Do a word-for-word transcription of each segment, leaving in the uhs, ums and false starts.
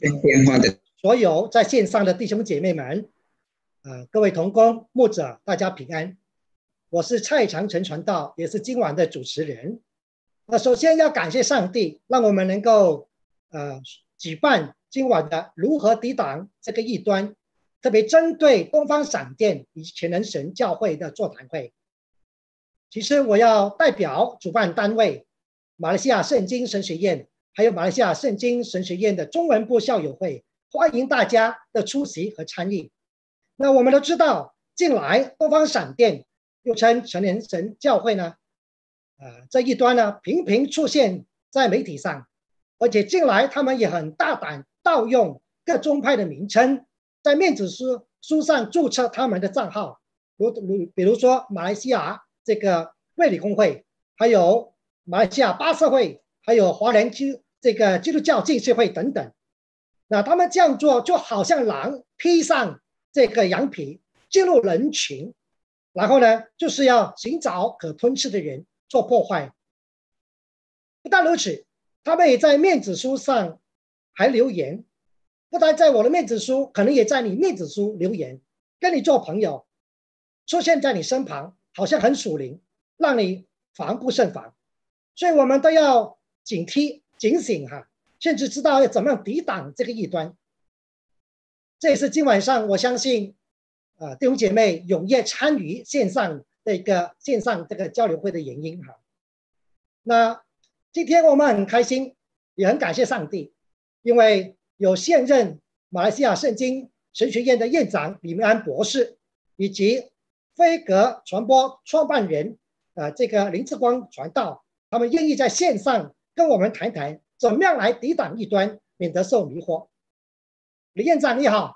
电话的所有在线上的弟兄姐妹们，呃，各位同工、牧者，大家平安。我是蔡长成传道，也是今晚的主持人。那首先要感谢上帝，让我们能够呃举办今晚的如何抵挡这个异端，特别针对东方闪电以及全能神教会的座谈会。其实我要代表主办单位马来西亚圣经神学院，还有马来西亚圣经神学院的中文部校友会，欢迎大家的出席和参与。那我们都知道，近来东方闪电又称全能神教会呢，呃，这一端呢频频出现在媒体上，而且近来他们也很大胆盗用各宗派的名称，在面子书书上注册他们的账号，如比如说马来西亚这个卫理公会，还有马来西亚巴瑟会，还有华人基这个基督教浸信会等等。那他们这样做就好像狼披上这个羊皮进入人群，然后呢，就是要寻找可吞噬的人做破坏。不但如此，他们也在面子书上还留言，不但在我的面子书，可能也在你面子书留言，跟你做朋友，出现在你身旁，好像很属灵，让你防不胜防。所以我们都要警惕、警醒哈，甚至知道要怎么样抵挡这个异端。这也是今晚上我相信，呃，弟兄姐妹踊跃参与线上的一个线上这个交流会的原因哈。那今天我们很开心，也很感谢上帝，因为有现任马来西亚圣经神学院的院长李明安博士，以及飞格传播创办人呃这个林志光传道，他们愿意在线上跟我们谈谈怎么样来抵挡异端，免得受迷惑。李院长你好。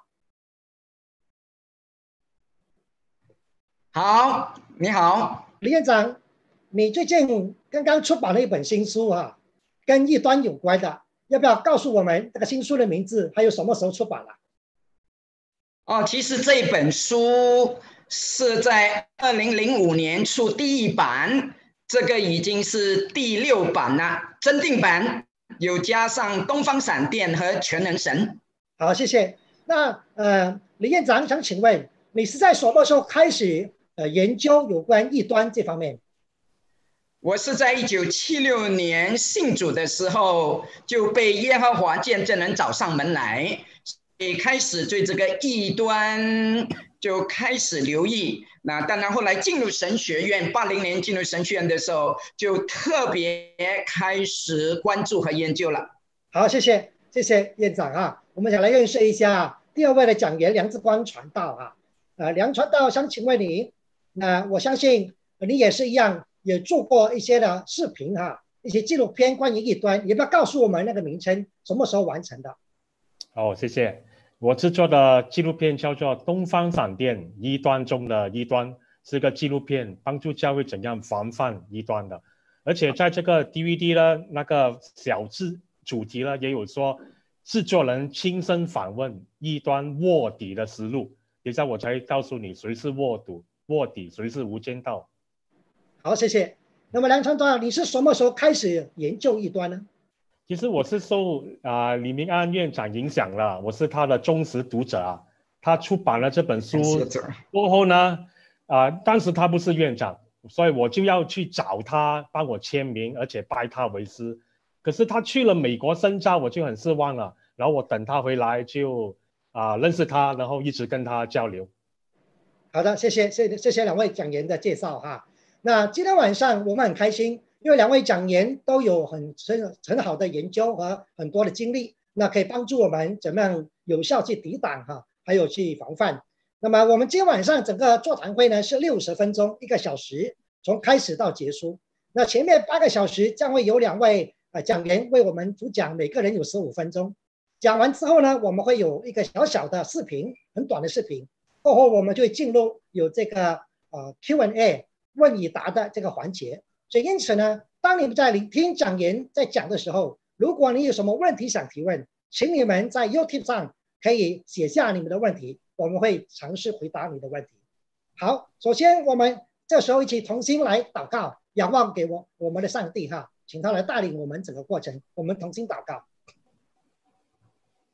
好，你好， 李院长，你最近刚刚出版了一本新书啊，跟异端有关的，要不要告诉我们这个新书的名字，还有什么时候出版了？ 哦，其实这本书是在二零零五年出第一版，这个已经是第六版了，增订版有加上东方闪电和全能神。 好，谢谢。那呃，李院长想请问，你是在什么时候开始呃研究有关异端这方面？ 我是在一九七六年信主的时候，就被耶和华见证人找上门来，也开始对这个异端就开始留意。那当然，后来进入神学院，八零年进入神学院的时候，就特别开始关注和研究了。 好，谢谢，谢谢院长啊。我们想来认识一下第二位的讲员梁志光传道啊。呃，梁传道想请问你，那我相信你也是一样。也做过一些的视频哈，一些纪录片关于异端，也不要告诉我们那个名称什么时候完成的？ 哦，谢谢。我制作的纪录片叫做《东方闪电：异端中的异端》，是个纪录片，帮助教会怎样防范异端的。而且在这个 D V D 呢，那个小字主题呢，也有说制作人亲身访问异端卧底的实录。等一下我才告诉你谁是卧底，卧底谁是无间道。 好，谢谢。那么梁传道，你是什么时候开始研究异端呢？ 其实我是受啊、呃、李明安院长影响了，我是他的忠实读者啊。他出版了这本书过后呢，啊、呃，当时他不是院长，所以我就要去找他帮我签名，而且拜他为师。可是他去了美国深造，我就很失望了。然后我等他回来就啊、呃、认识他，然后一直跟他交流。 好的，谢谢，谢谢谢谢两位讲员的介绍哈。那今天晚上我们很开心，因为两位讲员都有很很很好的研究和很多的经历，那可以帮助我们怎么样有效去抵挡哈，还有去防范。那么我们今天晚上整个座谈会呢是六十分钟，一个小时，从开始到结束。那前面八个小时将会有两位呃讲员为我们主讲，每个人有十五分钟。讲完之后呢，我们会有一个小小的视频，很短的视频，过后我们就会进入有这个呃 Q and A。问与答的这个环节，所以因此呢，当你们在聆听讲员在讲的时候，如果你有什么问题想提问，请你们在 YouTube 上可以写下你们的问题，我们会尝试回答你的问题。好，首先我们这时候一起同心来祷告，仰望给我我们的上帝哈，请他来带领我们整个过程，我们同心祷告。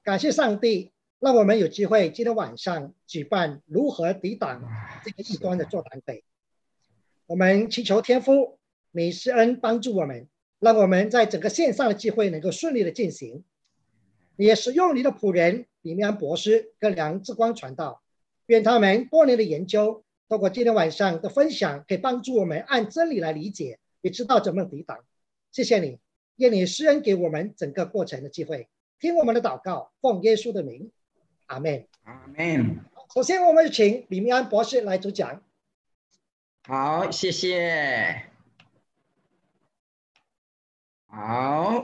感谢上帝，让我们有机会今天晚上举办如何抵挡这个异端的座谈会。我们祈求天父你施恩帮助我们，让我们在整个线上的聚会能够顺利的进行。你也使用你的仆人李明安博士跟梁志光传道，愿他们多年的研究，透过今天晚上的分享，可以帮助我们按真理来理解，也知道怎么抵挡。谢谢你，愿你施恩给我们整个过程的机会，听我们的祷告，奉耶稣的名，阿们。 阿们。 首先，我们请李明安博士来主讲。 好，谢谢。好。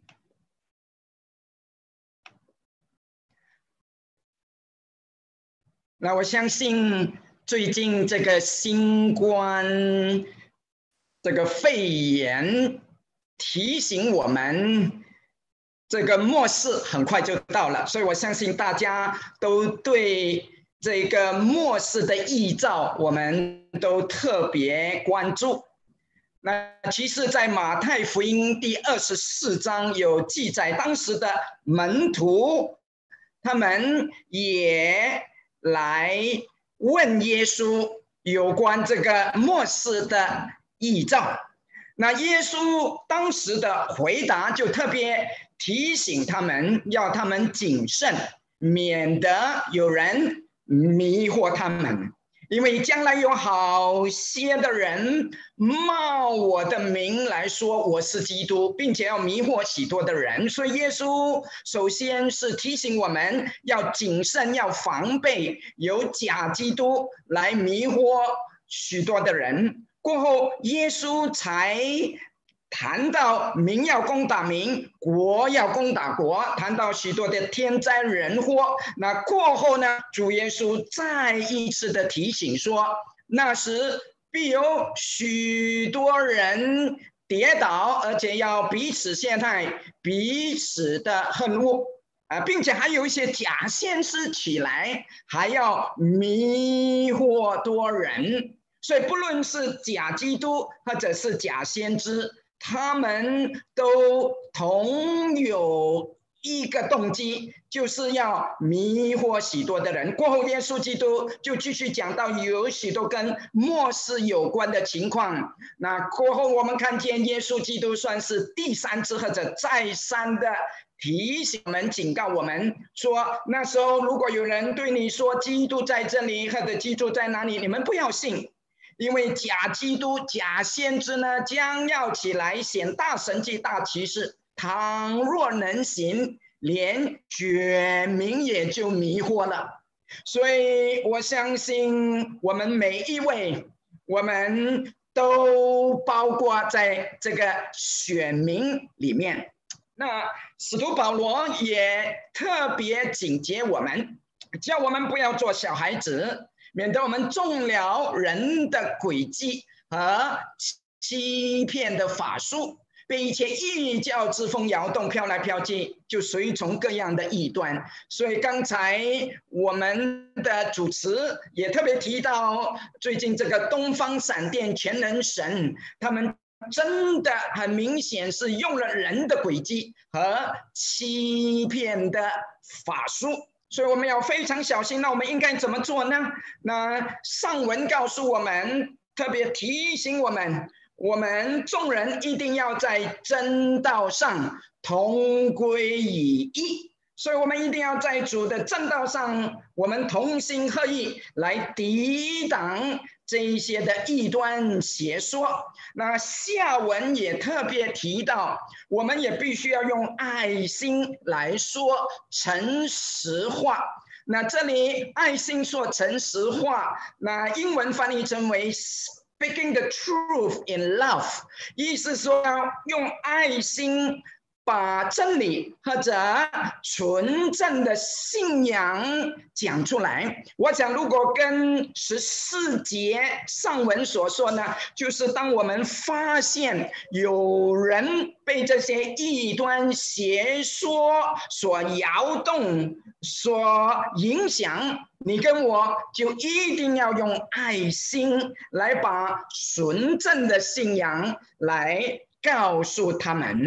那我相信最近这个新冠这个肺炎提醒我们，这个末世很快就到了，所以我相信大家都对这个末世的预兆，我们都特别关注。那其实，在马太福音第二十四章有记载，当时的门徒他们也来问耶稣有关这个末世的预兆。那耶稣当时的回答就特别提醒他们，要他们谨慎，免得有人迷惑他们，因为将来有好些的人冒我的名来说我是基督，并且要迷惑许多的人。所以耶稣首先是提醒我们要谨慎，要防备有假基督来迷惑许多的人。过后耶稣才谈到民要攻打民，国要攻打国，谈到许多的天灾人祸。那过后呢，主耶稣再一次的提醒说，那时必有许多人跌倒，而且要彼此陷害，彼此的恨恶啊，并且还有一些假先知起来，还要迷惑多人。所以不论是假基督或者是假先知，他们都同有一个动机，就是要迷惑许多的人。过后耶稣基督就继续讲到有许多跟末世有关的情况。那过后我们看见耶稣基督算是第三次或者再三的提醒我们，警告我们说，那时候如果有人对你说基督在这里或者基督在哪里，你们不要信，因为假基督假先知呢将要起来显大神迹大奇事，倘若能行，连选民也就迷惑了。所以我相信我们每一位，我们都包括在这个选民里面。那使徒保罗也特别警戒我们，叫我们不要做小孩子，免得我们中了人的诡计和欺骗的法术，被一切异教之风摇动，飘来飘去，就随从各样的异端。所以刚才我们的主持也特别提到，最近这个东方闪电全能神，他们真的很明显是用了人的诡计和欺骗的法术。所以我们要非常小心。那我们应该怎么做呢？那上文告诉我们，特别提醒我们，我们众人一定要在真道上同归于一。所以我们一定要在主的正道上，我们同心合意来抵挡这一些的异端邪说。那下文也特别提到，我们也必须要用爱心来说诚实话。那这里爱心说诚实话，那英文翻译成为 speaking the truth in love， 意思说要用爱心把真理或者纯正的信仰讲出来。我想如果跟十四节上文所说呢，就是当我们发现有人被这些异端邪说所摇动、所影响，你跟我就一定要用爱心来把纯正的信仰来告诉他们。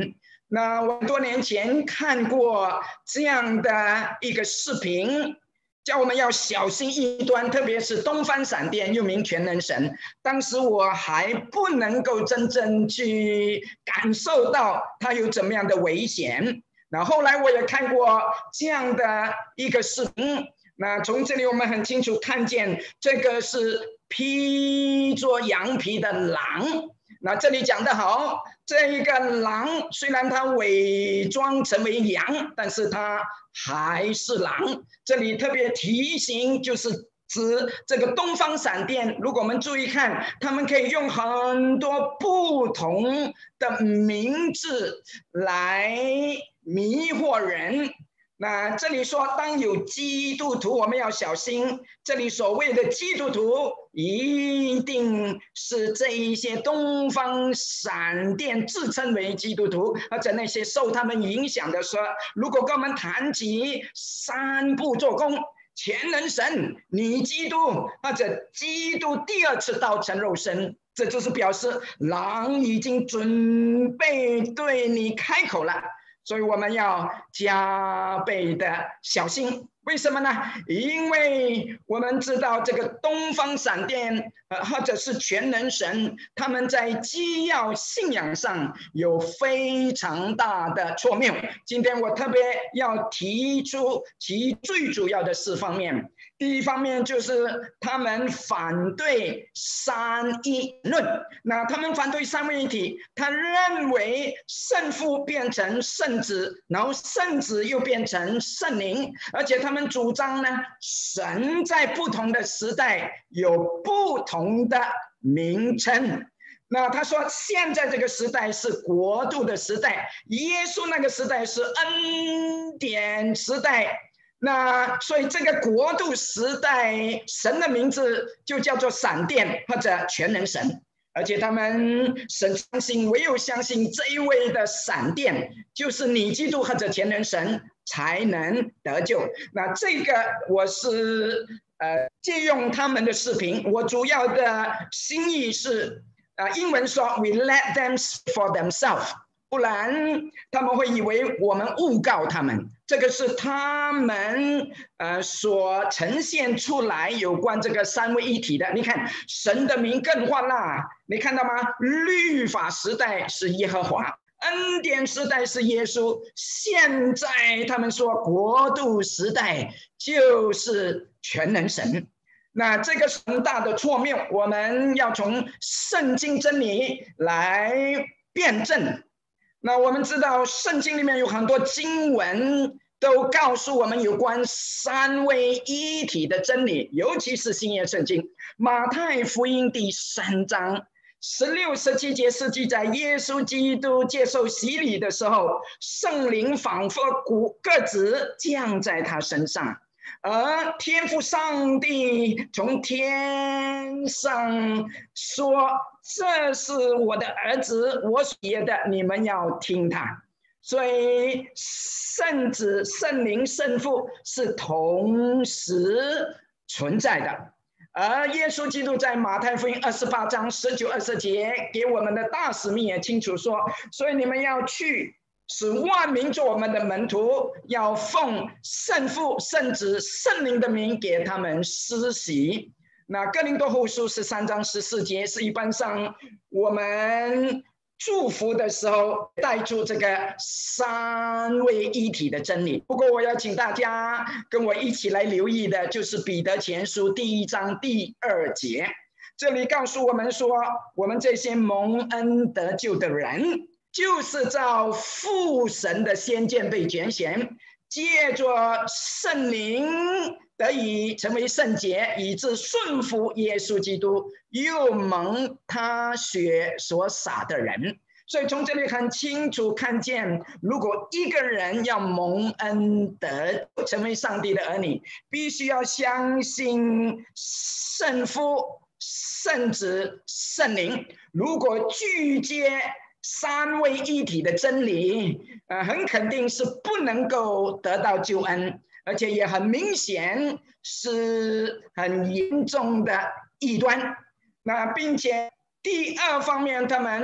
那我多年前看过这样的一个视频，叫我们要小心异端，特别是东方闪电又名全能神。当时我还不能够真正去感受到它有怎么样的危险。那后来我也看过这样的一个视频，那从这里我们很清楚看见，这个是披着羊皮的狼。那这里讲得好，这一个狼虽然它伪装成为羊，但是它还是狼。这里特别提醒，就是指这个东方闪电。如果我们注意看，他们可以用很多不同的名字来迷惑人。那这里说，当有基督徒，我们要小心。这里所谓的基督徒，一定是这一些东方闪电自称为基督徒，或者那些受他们影响的说，如果跟我们谈及三步做工，全能神、你基督，或者基督第二次道成肉身，这就是表示狼已经准备对你开口了。所以我们要加倍的小心。为什么呢？因为我们知道这个东方闪电，呃，或者是全能神，他们在基要信仰上有非常大的错谬。今天我特别要提出其最主要的四方面。第一方面就是他们反对三一论。那他们反对三位一体，他认为圣父变成圣子，然后圣子又变成圣灵，而且他们主张呢，神在不同的时代有不同的名称。那他说，现在这个时代是国度的时代，耶稣那个时代是恩典时代。那所以这个国度时代，神的名字就叫做闪电或者全能神，而且他们神相信，唯有相信这一位的闪电，就是你基督或者全能神才能得救。那这个我是呃借用他们的视频，我主要的心意是，呃英文说 We let them speak for themselves， 不然他们会以为我们诬告他们。这个是他们呃所呈现出来有关这个三位一体的。你看神的名更换啦，你看到吗？律法时代是耶和华，恩典时代是耶稣，现在他们说国度时代就是全能神。那这个是很大的错谬，我们要从圣经真理来辩证。那我们知道圣经里面有很多经文都告诉我们有关三位一体的真理，尤其是新约圣经马太福音第三章十六、十七节是记载耶稣基督接受洗礼的时候，圣灵仿佛鸽子降在他身上，而天父上帝从天上说，这是我的儿子，我写的，你们要听他。所以圣子、圣灵、圣父是同时存在的。而耶稣基督在马太福音二十八章十九、二十节给我们的大使命也清楚说，所以你们要去，使万民做我们的门徒，要奉圣父、圣子、圣灵的名给他们施洗。那哥林多后书十三章十四节是一般上我们祝福的时候带出这个三位一体的真理。不过我要请大家跟我一起来留意的就是彼得前书第一章第二节，这里告诉我们说，我们这些蒙恩得救的人，就是照父神的先见被拣选，借着圣灵得以成为圣洁，以致顺服耶稣基督，又蒙他血所洒的人。所以从这里很清楚看见，如果一个人要蒙恩得成为上帝的儿女，必须要相信圣父、圣子、圣灵。如果拒绝三位一体的真理，呃，很肯定是不能够得到救恩，而且也很明显是很严重的异端。那并且第二方面，他们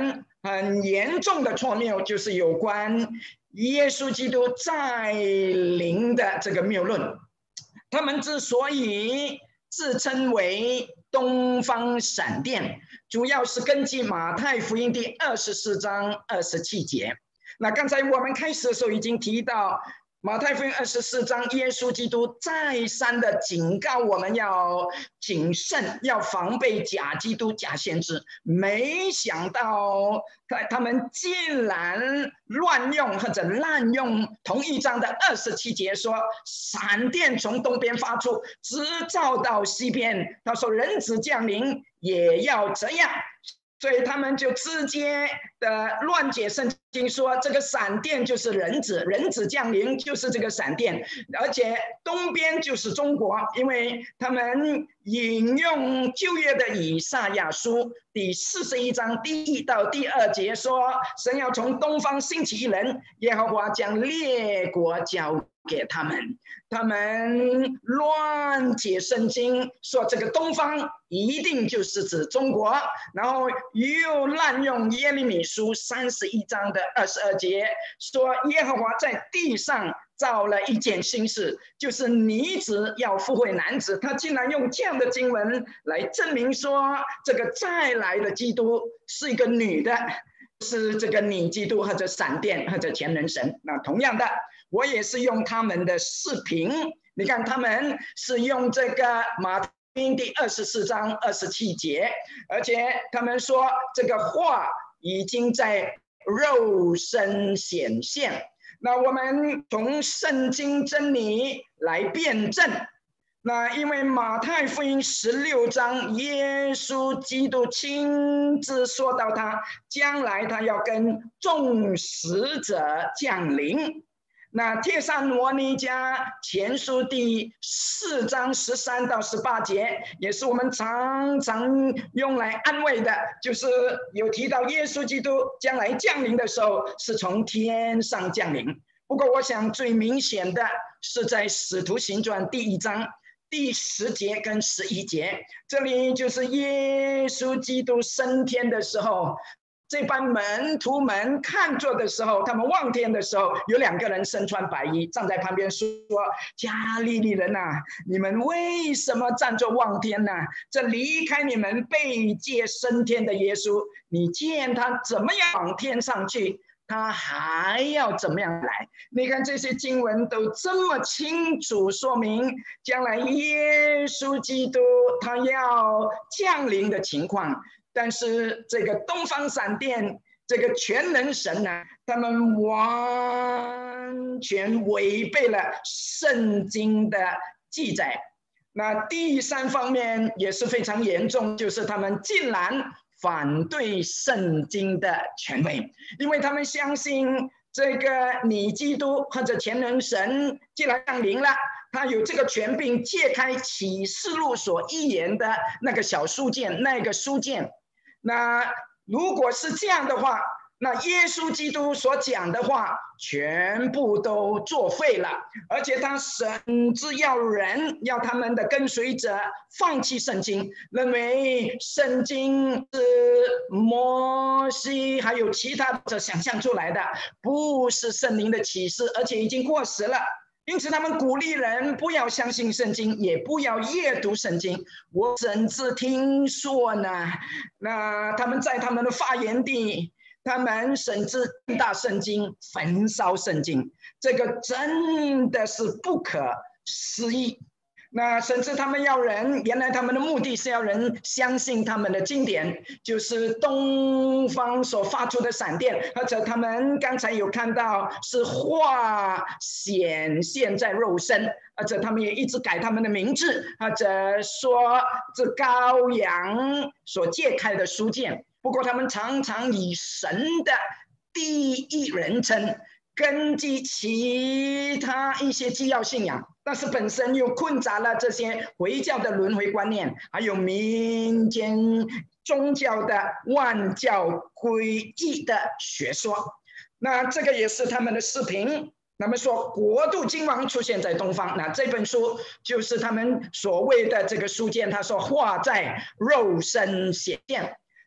很严重的错谬，就是有关耶稣基督再临的这个谬论。他们之所以自称为东方闪电，主要是根据马太福音第二十四章二十七节。那刚才我们开始的时候已经提到，马太福音二十四章，耶稣基督再三的警告我们要谨慎，要防备假基督、假先知。没想到他他们竟然乱用或者滥用同一章的二十七节，说闪电从东边发出，直照到西边。他说人子降临也要这样。所以他们就直接的乱解圣经，说这个闪电就是人子，人子降临就是这个闪电，而且东边就是中国，因为他们引用旧约的以赛亚书第四十一章第一到第二节说，神要从东方兴起一人，耶和华将列国交给他们。他们乱解圣经，说这个东方一定就是指中国，然后又滥用耶利米书三十一章的二十二节，说耶和华在地上造了一件新事，就是女子要附会男子。他竟然用这样的经文来证明说，这个再来的基督是一个女的，是这个女基督或者闪电或者全能神。那同样的，我也是用他们的视频，你看他们是用这个马太福音第二十四章二十七节，而且他们说这个话已经在肉身显现。那我们从圣经真理来辩证。那因为马太福音十六章，耶稣基督亲自说到他将来他要跟众使者降临。那帖撒罗尼迦前书第四章十三到十八节，也是我们常常用来安慰的，就是有提到耶稣基督将来降临的时候是从天上降临。不过我想最明显的是在使徒行传第一章第十节跟十一节，这里就是耶稣基督升天的时候，这班门徒们看着的时候，他们望天的时候，有两个人身穿白衣站在旁边说，加利利人啊，你们为什么站着望天呢？这离开你们被接升天的耶稣，你见他怎么样往天上去，他还要怎么样来？你看这些经文都这么清楚说明将来耶稣基督他要降临的情况。但是这个东方闪电，这个全能神呢，他们完全违背了圣经的记载。那第三方面也是非常严重，就是他们竟然反对圣经的权威，因为他们相信这个女基督或者全能神既然降临了，他有这个权柄揭开启示录所预言的那个小书卷，那个书卷。那如果是这样的话，那耶稣基督所讲的话全部都作废了，而且他甚至要人要他们的跟随者放弃圣经，认为圣经是摩西还有其他的想象出来的，不是圣灵的启示，而且已经过时了。因此他们鼓励人不要相信圣经，也不要阅读圣经。我甚至听说呢，那他们在他们的发源地，他们甚至大圣经，焚烧圣经，这个真的是不可思议。那甚至他们要人，原来他们的目的是要人相信他们的经典，就是东方所发出的闪电，或者他们刚才有看到是话显现在肉身，或者他们也一直改他们的名字，或者说这羔羊所揭开的书卷。不过他们常常以神的第一人称，根据其他一些基要信仰，但是本身又混杂了这些回教的轮回观念，还有民间宗教的万教归一的学说。那这个也是他们的视频。那么说国度君王出现在东方，那这本书就是他们所谓的这个书卷，他说话在肉身显现。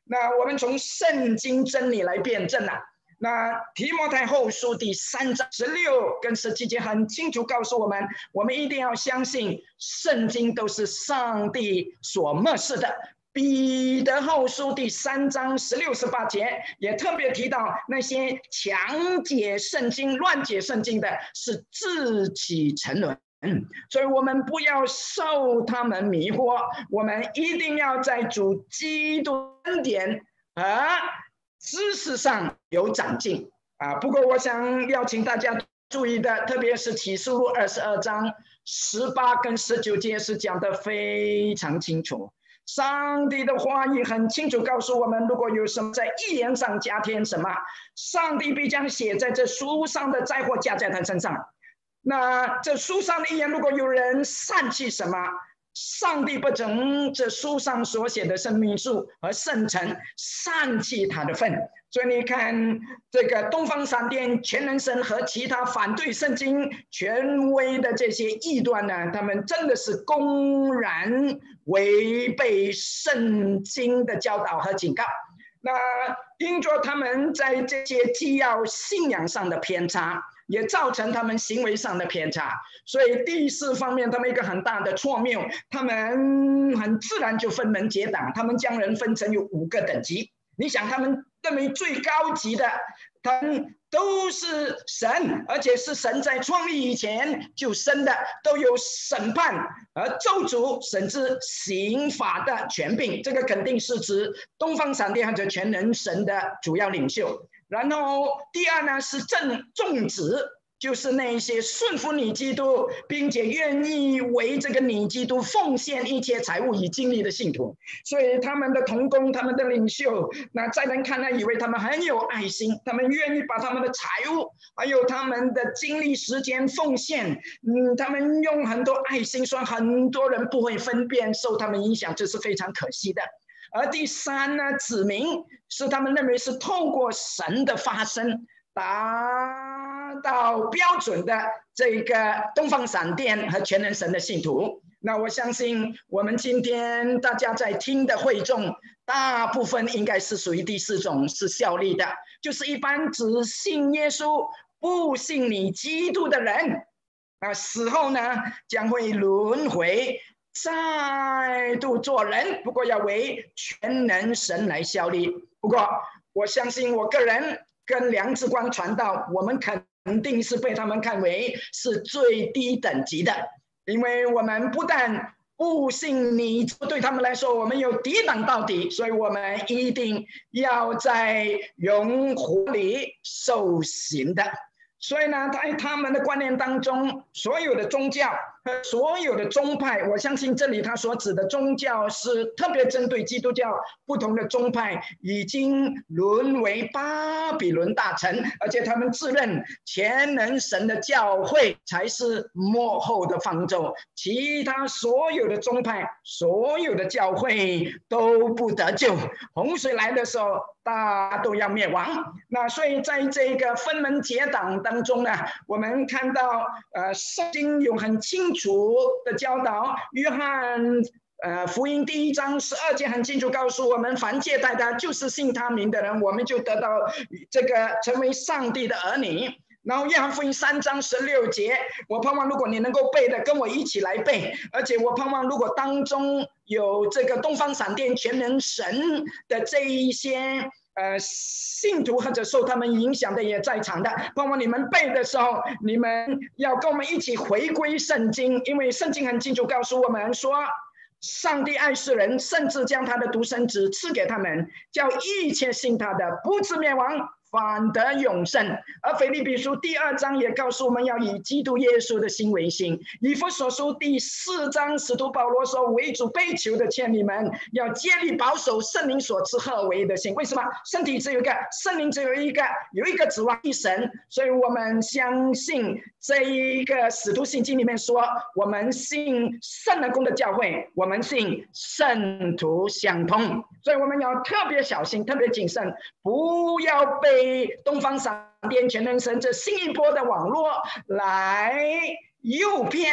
那我们从圣经真理来辩证啊。那提摩太后书第三章十六跟十七节很清楚告诉我们，我们一定要相信圣经都是上帝所默示的。彼得后书第三章十六十八节也特别提到，那些强解圣经、乱解圣经的，是自欺沉沦。所以我们不要受他们迷惑，我们一定要在主基督恩典和知识上有长进啊！不过我想邀请大家注意的，特别是启示录二十二章十八跟十九节是讲得非常清楚。上帝的话语很清楚告诉我们，如果有什么在预言上加添什么，上帝必将写在这书上的灾祸加在他身上。那这书上的预言，如果有人散弃什么，上帝不准这书上所写的生命树和圣城散弃他的份。所以你看，这个东方闪电全能神和其他反对圣经权威的这些异端呢，他们真的是公然违背圣经的教导和警告。那因着他们在这些既要信仰上的偏差，也造成他们行为上的偏差。所以第四方面，他们一个很大的错谬，他们很自然就分门结党，他们将人分成有五个等级。你想，他们认为最高级的，他们都是神，而且是神在创立以前就生的，都有审判和咒诅甚至刑罚的权柄。这个肯定是指东方闪电或者全能神的主要领袖。然后第二呢是正众子，就是那些顺服你基督并且愿意为这个你基督奉献一切财物与精力的信徒。所以他们的同工，他们的领袖，那在人看来以为他们很有爱心，他们愿意把他们的财物还有他们的精力时间奉献，嗯，他们用很多爱心，说很多人不会分辨，受他们影响，这是非常可惜的。而第三呢，子民是他们认为是透过神的发声达到标准的这个东方闪电和全能神的信徒。那我相信我们今天大家在听的会众，大部分应该是属于第四种，是效力的，就是一般只信耶稣不信你基督的人，那死后呢将会轮回再度做人，不过要为全能神来效力。不过我相信我个人跟梁志光传道，我们肯定是被他们看为是最低等级的，因为我们不但不信你，对他们来说我们有抵挡到底，所以我们一定要在永火里受刑的。所以呢，在他们的观念当中，所有的宗教和所有的宗派，我相信这里他所指的宗教是特别针对基督教，不同的宗派已经沦为巴比伦大城，而且他们自认全能神的教会才是末后的方舟，其他所有的宗派、所有的教会都不得救。洪水来的时候，大家都要灭亡。那所以在这个分门结党当中呢，我们看到呃，圣经有很清楚的教导。约翰呃福音第一章十二节很清楚告诉我们，凡接待他就是信他名的人，我们就得到这个成为上帝的儿女。然后约翰福音三章十六节，我盼望如果你能够背的，跟我一起来背。而且我盼望如果当中有这个东方闪电全能神的这一些呃信徒或者受他们影响的也在场的，盼望你们背的时候，你们要跟我们一起回归圣经，因为圣经很清楚告诉我们说，上帝爱世人，甚至将他的独生子赐给他们，叫一切信他的不至灭亡，反得永生。而腓立比书第二章也告诉我们要以基督耶稣的心为心。以弗所书第四章使徒保罗说，为主被囚的劝你们要竭力保守圣灵所赐合为一的心。为什么？身体只有一个，圣灵只有一个，有一个指望一神，所以我们相信这一个使徒信经里面说，我们信圣灵宫的教会，我们信圣徒相通。所以我们要特别小心，特别谨慎，不要被东方闪电全能神这新一波的网络来诱骗，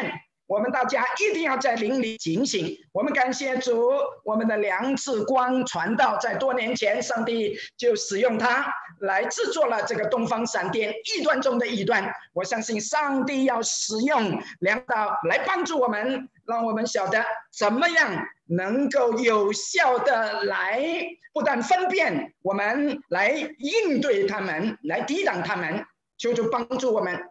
我们大家一定要在灵里警醒。我们感谢主，我们的梁志光传道在多年前，上帝就使用他来制作了这个东方闪电异端中的异端。我相信上帝要使用梁导来帮助我们，让我们晓得怎么样能够有效的来不但分辨，我们来应对他们，来抵挡他们。求主帮助我们。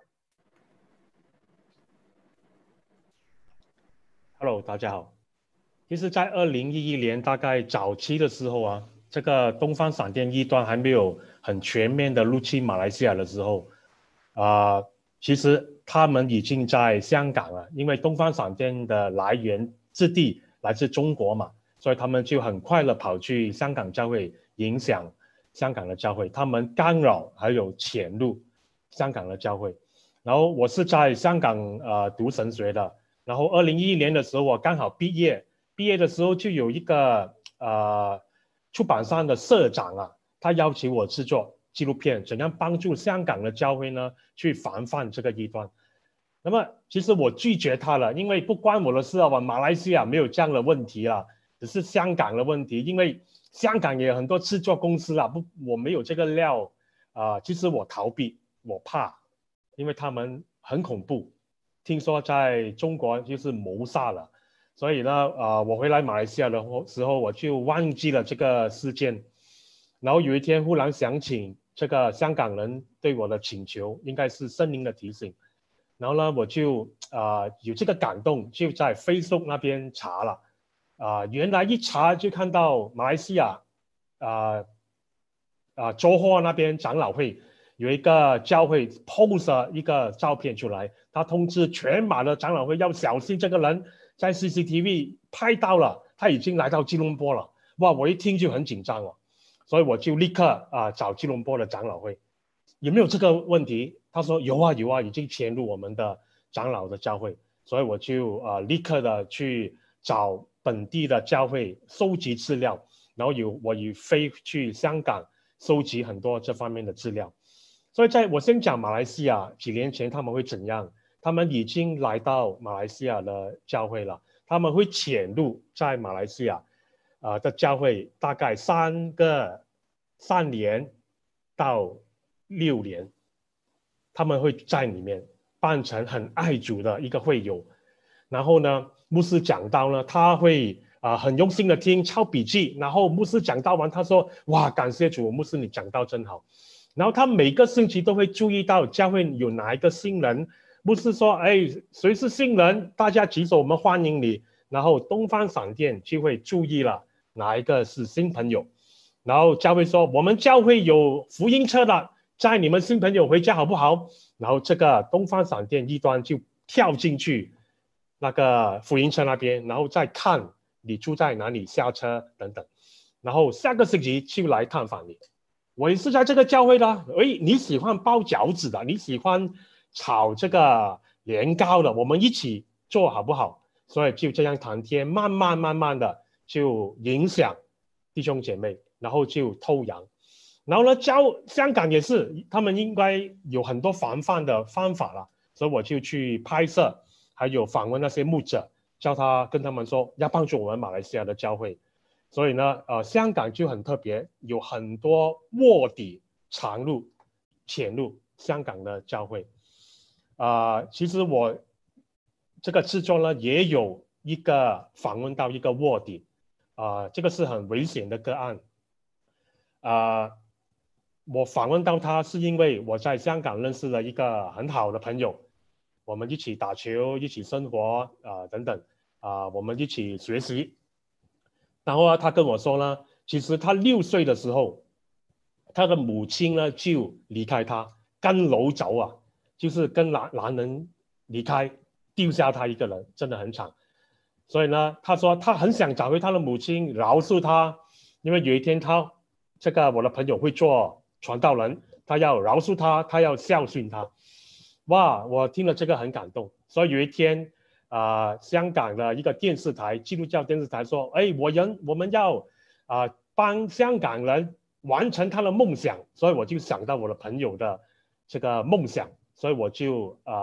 Hello， 大家好。其实，在二零一一年大概早期的时候啊，这个东方闪电异端还没有很全面的入侵马来西亚的时候，啊、呃，其实他们已经在香港了，因为东方闪电的来源之地来自中国嘛，所以他们就很快的跑去香港教会，影响香港的教会，他们干扰还有潜入香港的教会。然后我是在香港呃读神学的。然后二零一一年的时候，我刚好毕业，毕业的时候就有一个呃出版社的社长啊，他邀请我制作纪录片，怎样帮助香港的教会呢去防范这个异端。那么其实我拒绝他了，因为不关我的事啊，我马来西亚没有这样的问题啦，只是香港的问题，因为香港也有很多制作公司啊，不，我没有这个料啊、呃。其实我逃避，我怕，因为他们很恐怖。听说在中国就是谋杀了，所以呢，呃，我回来马来西亚的时候，我就忘记了这个事件。然后有一天忽然想起这个香港人对我的请求，应该是圣灵的提醒。然后呢，我就啊、呃、有这个感动，就在 Facebook 那边查了，啊、呃，原来一查就看到马来西亚啊啊州货那边长老会。有一个教会 post 一个照片出来，他通知全马的长老会要小心，这个人在 C C T V 拍到了，他已经来到吉隆坡了。哇，我一听就很紧张了，所以我就立刻啊、呃、找吉隆坡的长老会，有没有这个问题？他说有啊有啊，已经潜入我们的长老的教会，所以我就啊、呃、立刻的去找本地的教会收集资料，然后有我也飞去香港收集很多这方面的资料。所以在我先讲马来西亚几年前他们会怎样，他们已经来到马来西亚的教会了，他们会潜入在马来西亚啊、呃、的教会，大概三个三年到六年，他们会在里面扮成很爱主的一个会友，然后呢牧师讲道呢，他会啊、呃、很用心的听，抄笔记，然后牧师讲道完他说哇感谢主，牧师你讲道真好。然后他每个星期都会注意到教会有哪一个新人，不是说哎谁是新人，大家举手我们欢迎你，然后东方闪电就会注意了哪一个是新朋友，然后教会说我们教会有福音车的，载你们新朋友回家好不好？然后这个东方闪电异端就跳进去那个福音车那边，然后再看你住在哪里，下车等等，然后下个星期就来探访你。我也是在这个教会的，哎，你喜欢包饺子的，你喜欢炒这个年糕的，我们一起做好不好？所以就这样谈天，慢慢慢慢的就影响弟兄姐妹，然后就偷羊。然后呢，教香港也是，他们应该有很多防范的方法了，所以我就去拍摄，还有访问那些牧者，叫他跟他们说要帮助我们马来西亚的教会。所以呢，呃，香港就很特别，有很多卧底藏入、潜入香港的教会。啊、呃，其实我这个制作呢，也有一个访问到一个卧底，啊、呃，这个是很危险的个案。啊、呃，我访问到他是因为我在香港认识了一个很好的朋友，我们一起打球，一起生活，啊、呃，等等，啊、呃，我们一起学习。然后啊，他跟我说呢，其实他六岁的时候，他的母亲呢就离开他，跟楼走啊，就是跟男男人离开，丢下他一个人，真的很惨。所以呢，他说他很想找回他的母亲，饶恕他，因为有一天他这个我的朋友会做传道人，他要饶恕他，他要孝顺他。哇，我听了这个很感动。所以有一天。啊、呃，香港的一个电视台，基督教电视台说：“哎，我人我们要啊、呃、帮香港人完成他的梦想。”所以我就想到我的朋友的这个梦想，所以我就啊、呃、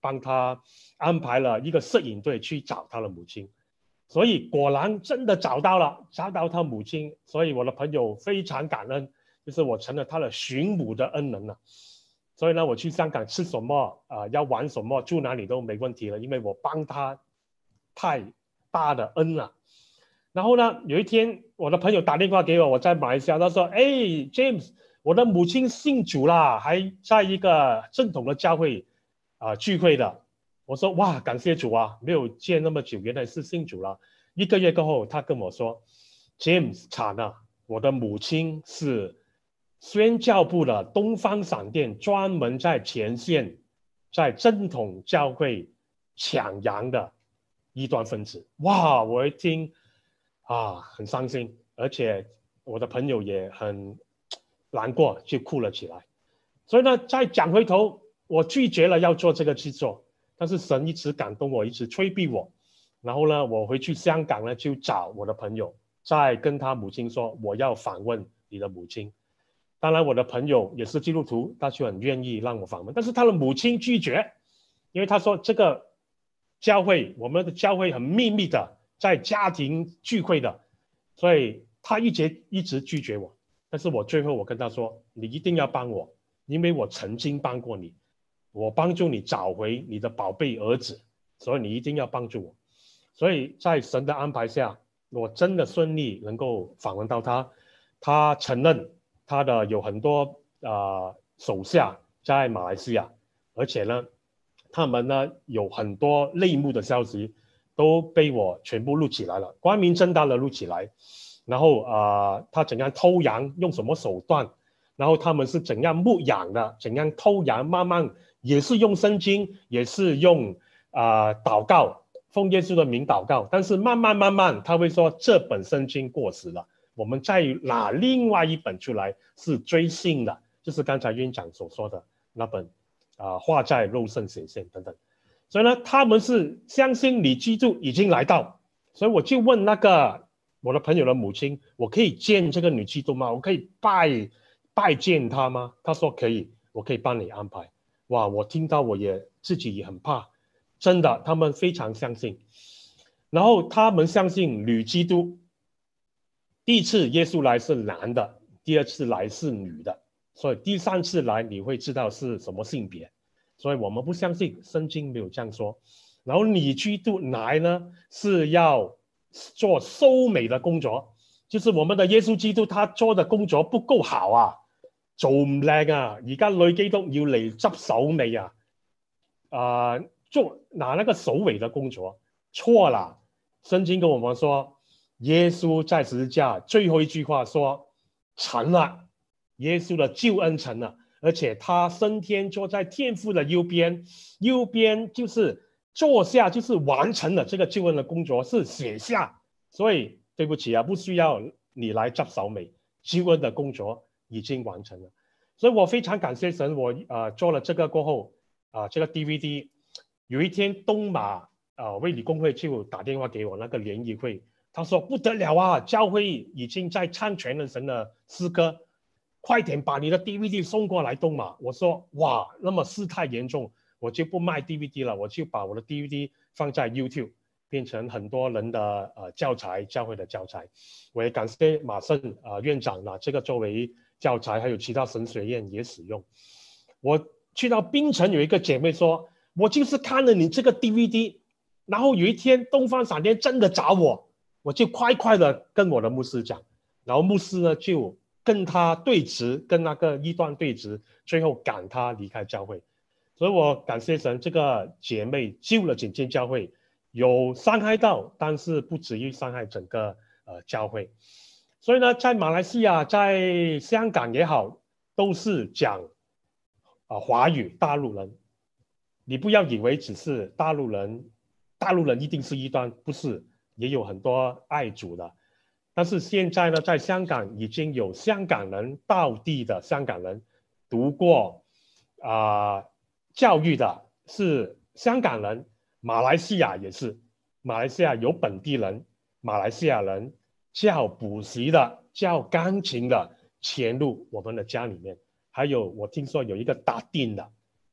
帮他安排了一个摄影队去找他的母亲。所以果然真的找到了，找到他母亲。所以我的朋友非常感恩，就是我成了他的寻母的恩人了。所以呢，我去香港吃什么啊、呃，要玩什么，住哪里都没问题了，因为我帮他太大的恩了。然后呢，有一天我的朋友打电话给我，我在马来西亚，他说：“哎 ，James， 我的母亲信主啦，还在一个正统的教会啊、呃、聚会的。”我说：“哇，感谢主啊，没有见那么久，原来是信主了。”一个月过后，他跟我说 ：“James， 惨了，我的母亲是宣教部的东方闪电，专门在前线，在正统教会抢羊的异端分子。”哇，我一听啊，很伤心，而且我的朋友也很难过，就哭了起来。所以呢，再讲回头，我拒绝了要做这个制作，但是神一直感动我，一直催逼我。然后呢，我回去香港呢，就找我的朋友，再跟他母亲说我要访问你的母亲。当然，我的朋友也是基督徒，他就很愿意让我访问，但是他的母亲拒绝，因为他说这个教会，我们的教会很秘密的，在家庭聚会的，所以他一直一直拒绝我。但是我最后我跟他说，你一定要帮我，因为我曾经帮过你，我帮助你找回你的宝贝儿子，所以你一定要帮助我。所以在神的安排下，我真的顺利能够访问到他。他承认他的有很多呃手下在马来西亚，而且呢，他们呢有很多内幕的消息都被我全部录起来了，光明正大的录起来。然后啊、呃，他怎样偷羊，用什么手段，然后他们是怎样牧养的，怎样偷羊，慢慢也是用圣经，也是用啊、呃、祷告。奉耶稣的名祷告，但是慢慢慢慢他会说这本圣经过时了，我们再拿另外一本出来是最新的，就是刚才院长所说的那本啊、呃、画在肉身显现等等。所以呢，他们是相信你基督已经来到，所以我就问那个我的朋友的母亲，我可以见这个女基督吗？我可以拜拜见她吗？她说可以，我可以帮你安排。哇，我听到我也自己也很怕。真的，他们非常相信，然后他们相信女基督。第一次耶稣来是男的，第二次来是女的，所以第三次来你会知道是什么性别。所以我们不相信，圣经没有这样说。然后女基督来呢是要做收美的工作，就是我们的耶穌基督他做的工作不夠好啊，做唔靚啊，而家女基督要嚟執手尾啊，啊、呃、做拿那個首尾的工作，錯啦。聖經跟我們說，耶穌在十字架最後一句話說成了，耶穌的救恩成了，而且他升天坐在天父的右邊，右邊就是坐下，就是完成了這個救恩的工作，是寫下。所以對不起啊，不需要你來執手尾，救恩的工作已經完成了。所以我非常感謝神，我呃做了這個過後啊、呃，這個 D V D， 有一天東馬啊、呃、衛理公會就打電話給我那個聯誼會，他說不得了啊，教會已經在唱全能神的詩歌，快點把你的 D V D 送過來東馬。我說哇，那麼事態嚴重，我就不賣 D V D 了，我就把我的 D V D 放在 YouTube， 變成很多人的呃教材，教會的教材。我也感謝馬勝呃院長拿這個作為教材，還有其他神學院也使用。我去到檳城，有一個姐妹說，我就是看了你這個 D V D， 然後有一天東方閃電真的找我，我就快快的跟我的牧師講，然後牧師呢就跟他對峙，跟那個異端對峙，最後趕他離開教會。所以我感謝神，這個姐妹救了整間教會，有傷害到，但是不至於傷害整個呃教會。所以呢，在馬來西亞，在香港也好，都是講啊、呃、華語大陸人。你不要以為只是大陸人，大陸人一定是異端，不是，也有很多愛主的。但是現在呢，在香港已經有香港人，道地的香港人讀過啊、呃、教育的，是香港人。馬來西亞也是，馬來西亞有本地人，馬來西亞人教補習的，教鋼琴的，潛入我們的家裡面。還有我聽說有一個打釘的，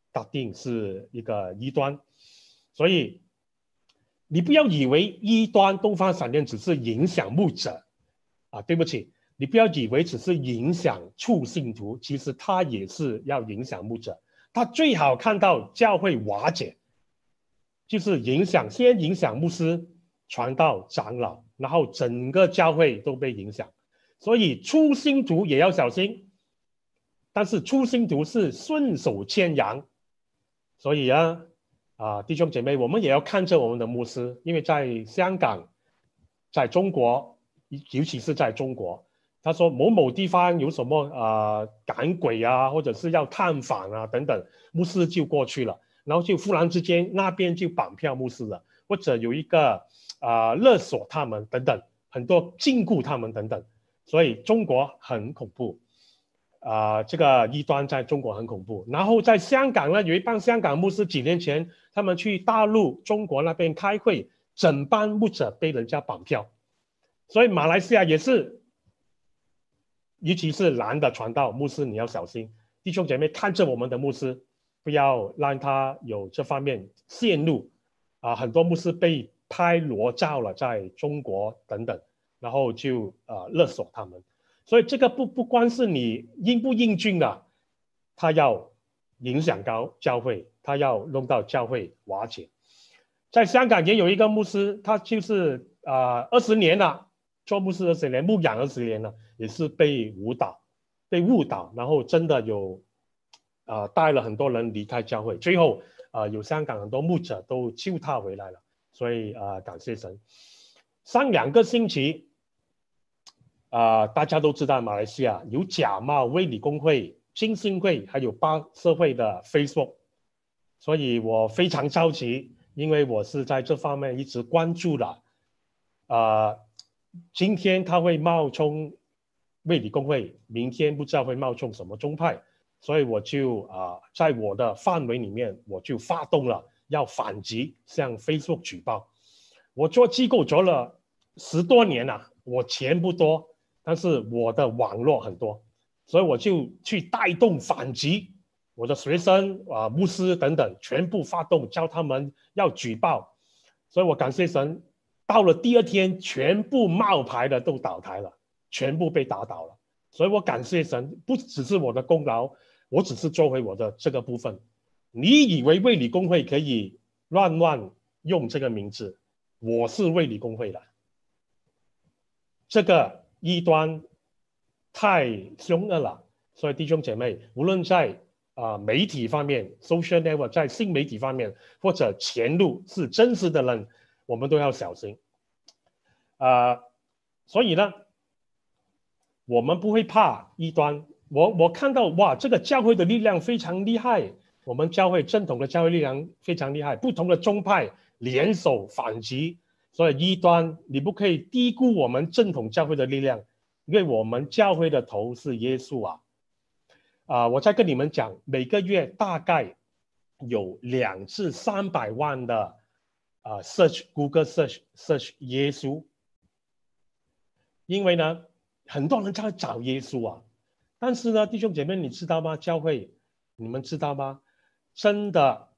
打定是一个异端。所以你不要以为异端东方闪电只是影响牧者啊，对不起，你不要以为只是影响处信徒，其实他也是要影响牧者。他最好看到教会瓦解，就是影响先影响牧师、传道、长老，然后整个教会都被影响。所以初信徒也要小心，但是初信徒是顺手牵羊，所以啊啊弟兄姐妹，我们也要看着我们的牧师，因为在香港，在中国，尤其是在中国，他说某某地方有什么啊赶鬼啊，或者是要探访啊等等，牧师就过去了，然后就忽然之间那边就绑票牧师了，或者有一个啊勒索他们等等，很多禁锢他们等等。所以中国很恐怖，啊、呃，这个异端在中国很恐怖。然后在香港呢，有一帮香港牧师几年前他们去大陆中国那边开会，整班牧者被人家绑票。所以马来西亚也是，尤其是男的传道牧师，你要小心，弟兄姐妹看着我们的牧师，不要让他有这方面陷入啊、呃，很多牧师被拍裸照了，在中国等等。然后就呃勒索他们，所以这个不不光是你英不英俊的，他要影响高教会，他要弄到教会瓦解。在香港也有一个牧师，他就是啊二十年了，做牧师二十年，牧养二十年了，也是被误导，被误导，然后真的有啊、呃、带了很多人离开教会，最后啊、呃、有香港很多牧者都救他回来了，所以啊、呃、感谢神。上两个星期。啊、呃，大家都知道马来西亚有假冒卫理公会、浸信会还有巴社会的 Facebook， 所以我非常着急，因为我是在这方面一直关注的。啊、呃，今天他会冒充卫理公会，明天不知道会冒充什么宗派，所以我就啊、呃，在我的范围里面，我就发动了要反击，向 Facebook 举报。我做机构做了十多年了，我钱不多。但是我的网络很多，所以我就去带动反击，我的学生啊、牧师等等全部发动，教他们要举报。所以我感谢神，到了第二天，全部冒牌的都倒台了，全部被打倒了。所以我感谢神，不只是我的功劳，我只是做回我的这个部分。你以为卫理公会可以乱乱用这个名字？我是卫理公会的，这个异端太凶恶了，所以弟兄姐妹，无论在啊、呃、媒体方面 ，social network 在新媒体方面，或者前路是真实的人，我们都要小心。啊、呃，所以呢，我们不会怕异端。我我看到哇，这个教会的力量非常厉害，我们教会正统的教会力量非常厉害，不同的宗派联手反击。所以异端，你不可以低估我们正统教会的力量，因为我们教会的头是耶稣啊！啊、呃，我再跟你们讲，每个月大概有两至三百万的啊、呃、search Google search search 耶稣，因为呢，很多人在找耶稣啊，但是呢，弟兄姐妹，你知道吗？教会，你们知道吗？真的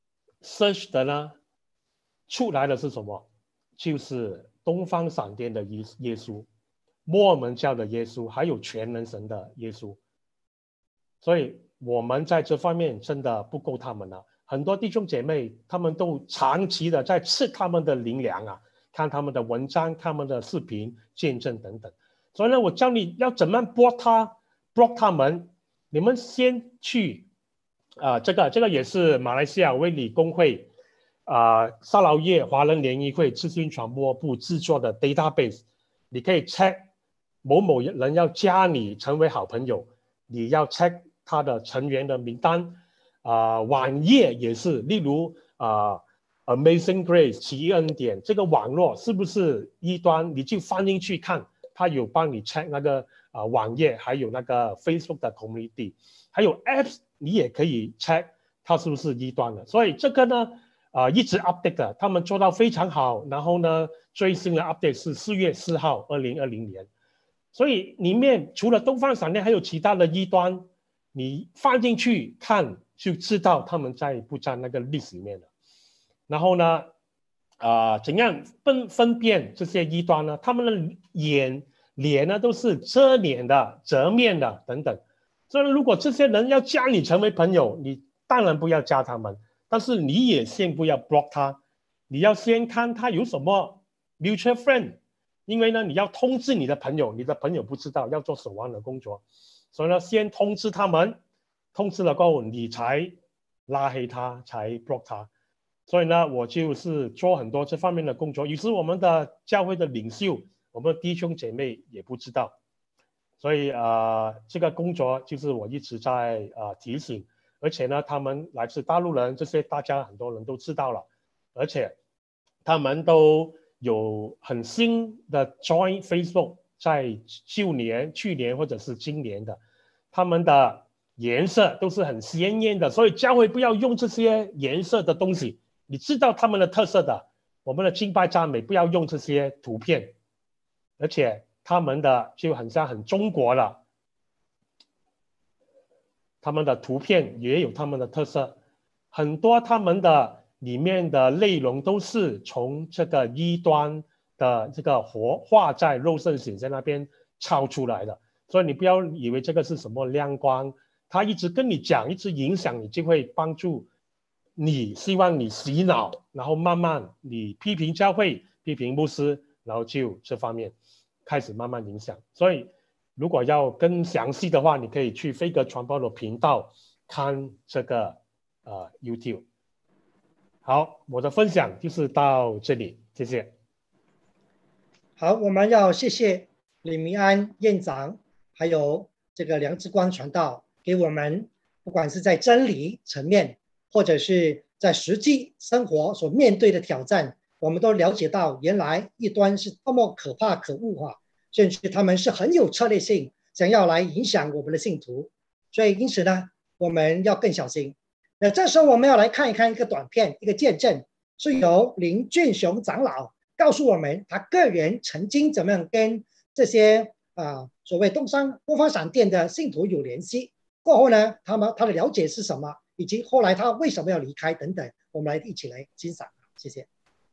search 的呢，出来的是什么？就是东方闪电的耶稣，摩尔门教的耶稣，还有全能神的耶稣。所以我们在这方面真的不够他们了。很多弟兄姐妹他们都长期的在吃他们的灵粮啊，看他们的文章、他们的视频、见证等等。所以呢，我教你要怎么样 block 他 block 他们。你们先去啊、呃，这个这个也是马来西亚卫理公会。啊、呃，沙劳越华人联谊会资讯传播部制作的 database， 你可以 check 某某人要加你成为好朋友，你要 check 他的成员的名单。啊、呃，网页也是，例如啊、呃、，Amazing Grace 奇异恩典这个网络是不是异端，你就翻进去看，他有帮你 check 那个啊、呃、网页，还有那个 Facebook 的 community， 还有 apps 你也可以 check 它是不是异端的。所以这个呢。啊、呃，一直 update 的，他们做到非常好。然后呢，最新的 update 是四月四号，二零二零年。所以里面除了东方闪电，还有其他的异端你放进去看就知道他们在不在那个 list 里面了。然后呢，啊、呃，怎样分分辨这些异端呢？他们的眼脸呢都是遮脸的、遮面的等等。所以如果这些人要加你成为朋友，你当然不要加他们，但是你也先不要 block 他，你要先看他有什么 mutual friend， 因为呢你要通知你的朋友，你的朋友不知道要做守望的工作，所以呢先通知他们，通知了过后你才拉黑他，才 block 他。所以呢我就是做很多这方面的工作，有时我们的教会的领袖，我们的弟兄姐妹也不知道。所以呃，这个工作就是我一直在呃提醒，而且呢，他们来自大陆人，这些大家很多人都知道了，而且他们都有很新的 join Facebook， 在旧年、去年或者是今年的，他们的颜色都是很鲜艳的，所以教会不要用这些颜色的东西，你知道他们的特色的，我们的敬拜赞美不要用这些图片，而且他们的就很像很中国了，他们的图片也有他们的特色，很多他们的里面的内容都是从这个异端的这个活画在肉身显在那边抄出来的，所以你不要以为这个是什么亮光，他一直跟你讲，一直影响你，就会帮助你，希望你洗脑，然后慢慢你批评教会、批评牧师，然后就这方面开始慢慢影响。所以如果要更详细的话，你可以去飞格传播的频道看这个呃 YouTube。好，我的分享就是到这里，谢谢。 好，我们要谢谢李明安院长，还有这个梁志光传道，给我们不管是在真理层面，或者是在实际生活所面对的挑战，我们都了解到原来异端是多么可怕可恶啊，甚至他们是很有策略性，想要来影响我们的信徒。所以因此呢，我们要更小心。那这时候我们要来看一看一个短片，一个见证，是由林俊雄长老告诉我们他个人曾经怎么样跟这些啊、呃、所谓东方东方闪电的信徒有联系。过后呢，他们他的了解是什么，以及后来他为什么要离开等等，我们来一起来欣赏。谢谢。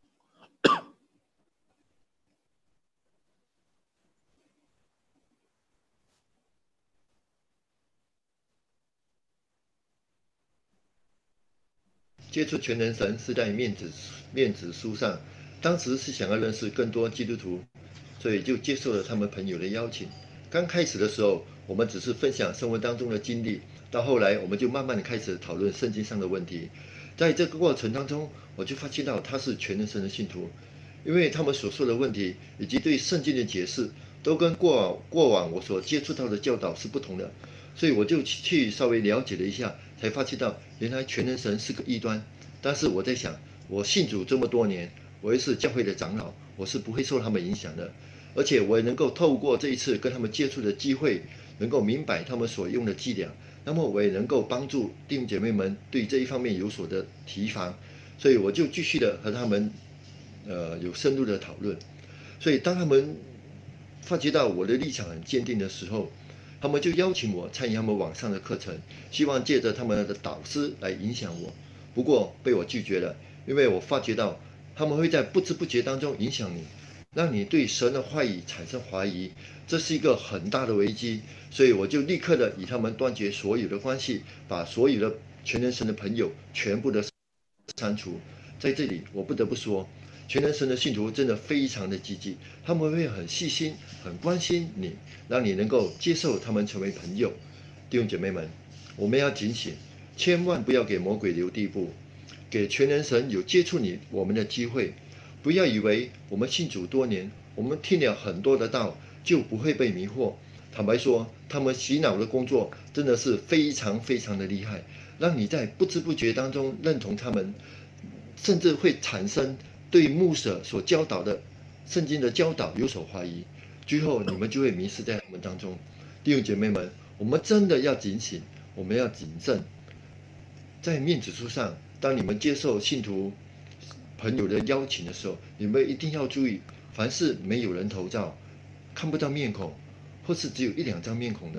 接触全能神是在面子面子书上，当时是想要认识更多基督徒，所以就接受了他们朋友的邀请。刚开始的时候，我们只是分享生活当中的经历，到后来我们就慢慢的开始讨论圣经上的问题。在这个过程当中，我就发现到他是全能神的信徒，因为他们所说的问题以及对圣经的解释，都跟过往过往我所接触到的教导是不同的，所以我就去稍微了解了一下，才发现到原来全能神是个异端。但是我在想，我信主这么多年，我也是教会的长老，我是不会受他们影响的，而且我也能够透过这一次跟他们接触的机会，能够明白他们所用的伎俩，那么我也能够帮助弟兄姐妹们对这一方面有所的提防，所以我就继续的和他们呃有深入的讨论。所以当他们发觉到我的立场很坚定的时候，他们就邀请我参与他们网上的课程，希望借着他们的导师来影响我。不过被我拒绝了，因为我发觉到他们会在不知不觉当中影响你，让你对神的话语产生怀疑，这是一个很大的危机。所以我就立刻的与他们断绝所有的关系，把所有的全能神的朋友全部的删除。在这里我不得不说，全能神的信徒真的非常的积极，他们会很细心很关心你，让你能够接受他们成为朋友。弟兄姐妹们，我们要警醒，千万不要给魔鬼留地步，给全能神有接触你我们的机会。不要以为我们信主多年，我们听了很多的道就不会被迷惑。坦白说，他们洗脑的工作真的是非常非常的厉害，让你在不知不觉当中认同他们，甚至会产生对牧者所教导的圣经的教导有所怀疑，最后你们就会迷失在他们当中。弟兄姐妹们，我们真的要警醒，我们要谨慎。在面子书上，当你们接受信徒朋友的邀请的时候，你们一定要注意，凡是没有人头照、看不到面孔，或是只有一两张面孔的，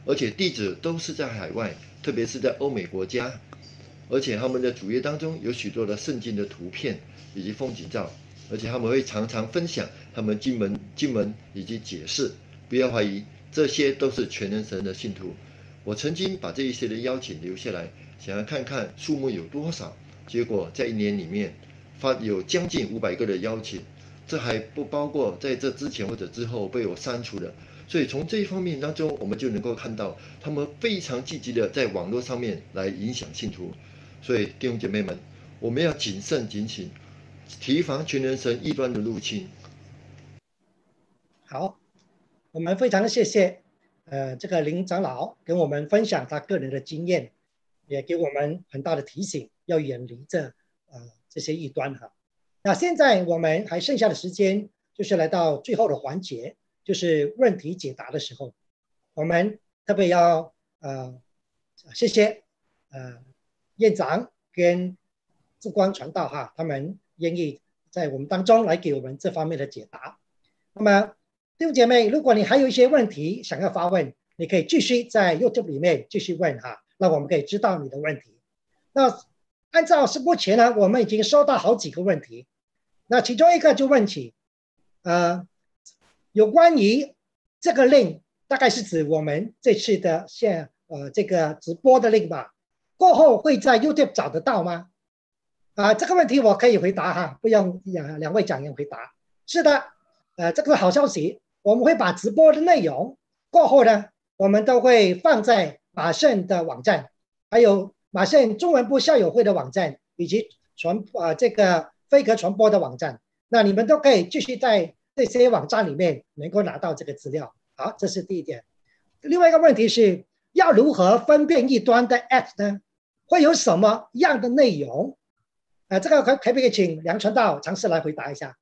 而且地址都是在海外，特别是在欧美国家。而且他们的主页当中有许多的圣经的图片以及风景照，而且他们会常常分享他们经文经文以及解释。不要怀疑，这些都是全能神的信徒。我曾经把这一些的邀请留下来，想要看看数目有多少，结果在一年里面发有将近五百个的邀请，这还不包括在这之前或者之后被我删除的。所以从这一方面当中，我们就能够看到他们非常积极的在网络上面来影响信徒。所以弟兄姐妹们，我们要谨慎警醒，提防全能神异端的入侵。 好，我们非常的谢谢呃这个林长老跟我们分享他个人的经验，也给我们很大的提醒，要远离这呃这些异端哈。那现在我们还剩下的时间，就是来到最后的环节，就是问题解答的时候，我们特别要呃谢谢呃院长跟志光传道哈，他们愿意在我们当中来给我们这方面的解答。那么弟兄姐妹，如果你还有一些问题想要发问，你可以继续在 YouTube 里面继续问哈，那我们可以知道你的问题。那按照是目前呢，我们已经收到好几个问题，那其中一个就问起，呃，有关于这个 link， 大概是指我们这次的现呃这个直播的 link 吧，过后会在 YouTube 找得到吗？啊、呃，这个问题我可以回答哈，不用两两位讲员回答。是的，呃，这个好消息，我们会把直播的内容过后呢，我们都会放在马圣的网站，还有马圣中文部校友会的网站，以及传啊、呃、这个飞鸽传播的网站，那你们都可以继续在这些网站里面能够拿到这个资料。好，这是第一点。另外一个问题是要如何分辨异端的 App 呢？会有什么样的内容？呃，这个可可不可以请梁传道尝试来回答一下？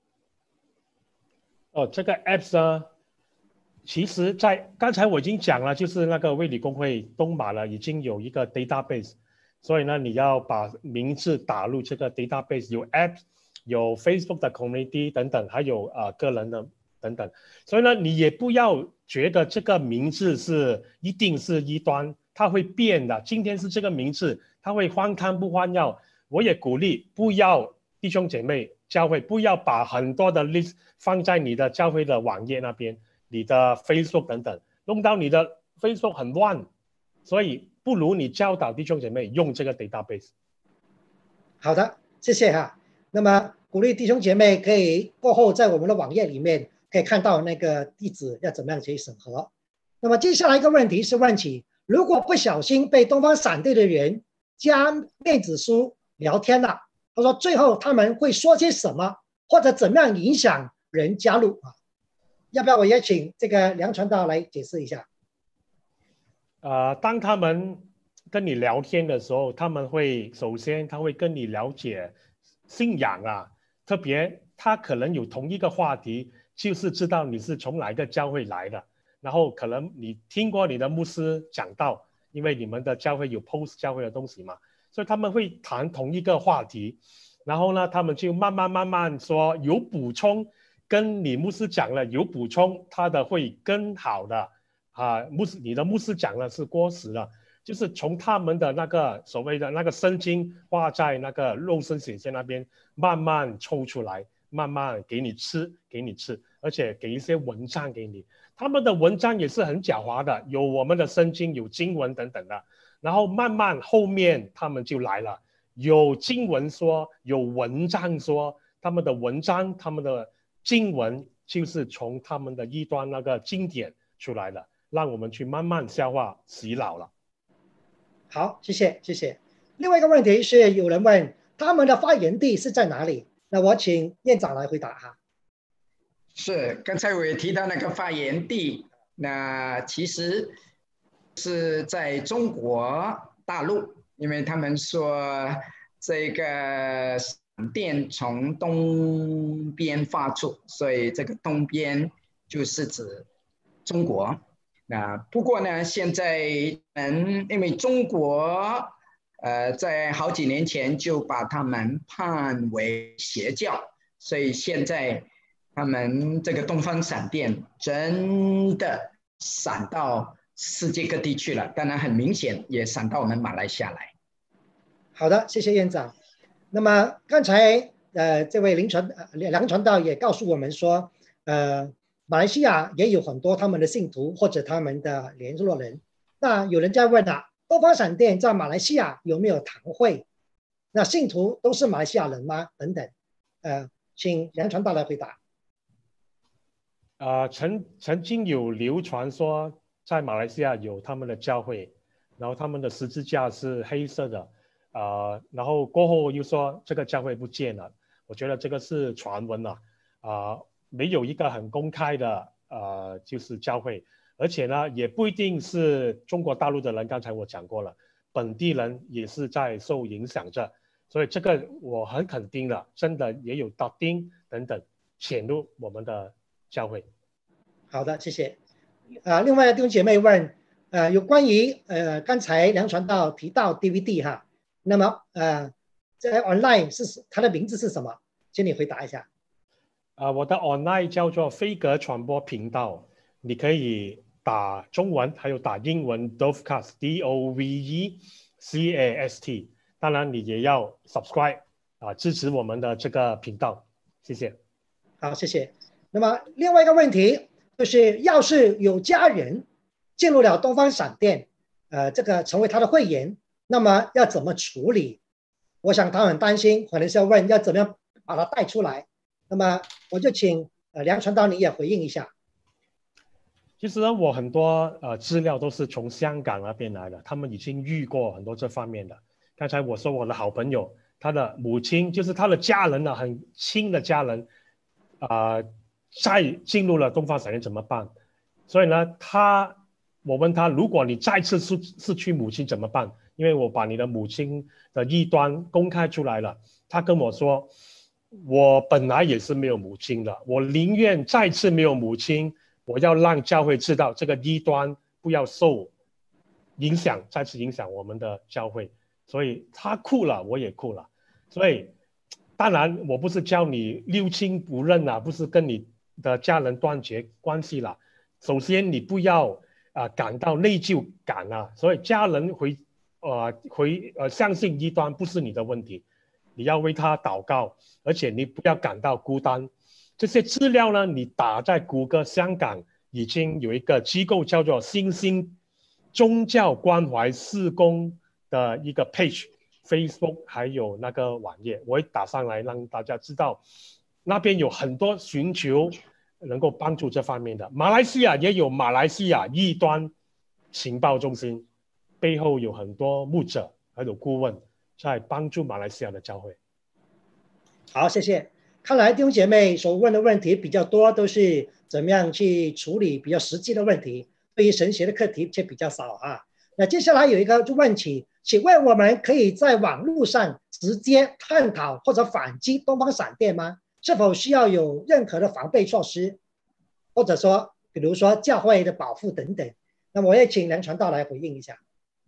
哦，这个 Apps 呢，其实在刚才我已经讲了，就是那个卫理公会东马了，已经有一个 database， 所以呢，你要把名字打入这个 database， 有 Apps， 有 Facebook 的 community 等等，还有啊、呃、个人的等等，所以呢，你也不要觉得这个名字是一定是异端，它会变的。今天是这个名字，它会换汤不换药。我也鼓励不要弟兄姐妹教会不要把很多的 list 放在你的教会的网页那边，你的 Facebook 等等，弄到你的 Facebook 很乱，所以不如你教导弟兄姐妹用这个 database。 好的，谢谢哈。那么鼓励弟兄姐妹可以过后在我们的网页里面可以看到那个地址要怎么样去审核。那么接下来一个问题是问起，如果不小心被东方闪电的人加面子书聊天了，他说最后他们会说些什么，或者怎么样影响人加入啊？要不要我也请这个梁传道来解释一下？ 呃，当他们跟你聊天的时候，他们会首先他会跟你了解信仰啊，特别他可能有同一个话题，就是知道你是从哪一个教会来的，然后可能你听过你的牧师讲道，因为你们的教会有 post 教会的东西嘛。所以他们会谈同一个话题，然后呢，他们就慢慢慢慢说有补充，跟你牧师讲了有补充，他的会更好的啊。牧师，你的牧师讲了是过时了，就是从他们的那个所谓的那个圣经画在那个肉身显现那边慢慢抽出来，慢慢给你吃，给你吃，而且给一些文章给你。他们的文章也是很狡猾的，有我们的圣经，有经文等等的。然后慢慢后面他们就来了，有经文说，有文章说，他们的文章，他们的经文就是从他们的异端那个经典出来的，让我们去慢慢消化洗脑了。 好，谢谢谢谢。另外一个问题是有人问他们的发源地是在哪里，那我请院长来回答哈。 是，刚才我也提到那个发源地，那其实是在中国大陆，因为他们说这个闪电从东边发出，所以这个东边就是指中国。那不过呢，现在嗯，因为中国呃在好几年前就把他们判为邪教，所以现在他们这个东方闪电真的闪到世界各地去了，当然很明显也闪到我们马来西亚来。 好的，谢谢院长。那么刚才呃这位林传呃梁传道也告诉我们说，呃马来西亚也有很多他们的信徒或者他们的联络人。那有人在问啊，东方闪电在马来西亚有没有堂会？那信徒都是马来西亚人吗？等等，呃，请梁传道来回答。 呃，曾曾经有流传说，在马来西亚有他们的教会，然后他们的十字架是黑色的，呃，然后过后又说这个教会不见了。我觉得这个是传闻了，啊、呃，没有一个很公开的呃就是教会，而且呢也不一定是中国大陆的人，刚才我讲过了，本地人也是在受影响着，所以这个我很肯定的，真的也有道丁等等潜入我们的教会。 好的，谢谢。呃，另外弟兄姐妹问，呃，有关于呃刚才梁传道提到 D V D 哈，那么呃在 online 是它的名字是什么？请你回答一下。 啊、呃，我的 online 叫做飞格传播频道，你可以打中文还有打英文 Dovecast D O V E C A S T， 当然你也要 subscribe 啊、呃，支持我们的这个频道，谢谢。 好，谢谢。那么另外一个问题就是，要是有家人进入了东方闪电，呃，这个成为他的会员，那么要怎么处理？我想他很担心，可能是要问要怎么样把他带出来。那么我就请呃梁传道你也回应一下。 其实呢，我很多呃资料都是从香港那边来的，他们已经遇过很多这方面的。刚才我说我的好朋友，他的母亲就是他的家人呢，很亲的家人，啊、呃，再进入了东方闪电怎么办？所以呢，他我问他，如果你再次失失去母亲怎么办？因为我把你的母亲的异端公开出来了，他跟我说，我本来也是没有母亲的，我宁愿再次没有母亲。我要让教会知道这个异端不要受影响，再次影响我们的教会。所以他哭了，我也哭了。所以当然我不是教你六亲不认啊，不是跟你的家人断绝关系了。首先你不要啊、呃、感到内疚感啊。所以家人回呃回呃相信异端不是你的问题，你要为他祷告，而且你不要感到孤单。这些资料呢，你打在谷歌，香港已经有一个机构叫做新兴宗教关怀事工的一个 page，Facebook 还有那个网页，我会打上来让大家知道，那边有很多寻求能够帮助这方面的。马来西亚也有马来西亚异端情报中心，背后有很多牧者还有顾问在帮助马来西亚的教会。 好，谢谢。看来弟兄姐妹所问的问题比较多，都是怎么样去处理比较实际的问题，对于神学的课题却比较少啊。那接下来有一个问题，请问我们可以在网络上直接探讨或者反击东方闪电吗？是否需要有任何的防备措施，或者说比如说教会的保护等等？那我也请梁传道来回应一下。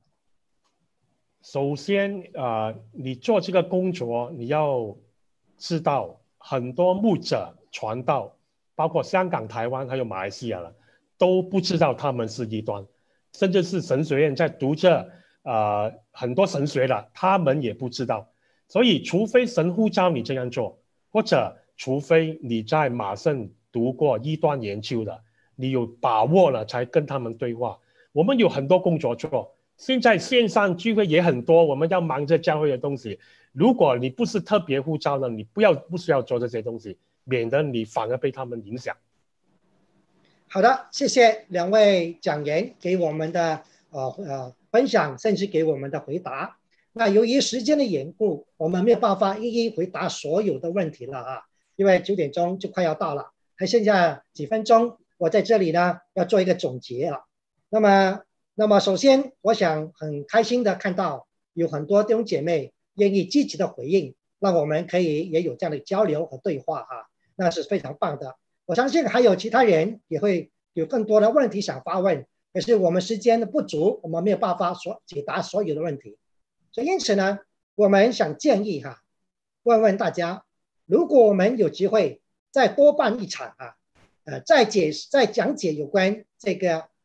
首先呃，你做这个工作你要知道很多牧者传道，包括香港、台湾还有马来西亚了，都不知道他们是异端，甚至是神学院在读着呃很多神学了，他们也不知道。所以除非神呼召你这样做，或者除非你在马圣读过异端研究的，你有把握了才跟他们对话。我们有很多工作做，现在线上聚会也很多，我们要忙着教会的东西。如果你不是特别呼召的，你不要不需要做这些东西，免得你反而被他们影响。 好的，谢谢两位讲员给我们的呃呃分享，甚至给我们的回答。那由于时间的缘故，我们没有办法一一回答所有的问题了啊，因为九点钟就快要到了，还剩下几分钟，我在这里呢要做一个总结啊。那么，那么首先我想很开心的看到有很多弟兄姐妹愿意积极的回应，让我们可以也有这样的交流和对话啊，那是非常棒的。我相信还有其他人也会有更多的问题想发问，可是我们时间的不足，我们没有办法所解答所有的问题。所以因此呢，我们想建议哈，问问大家，如果我们有机会再多办一场啊，呃，再解再讲解有关这个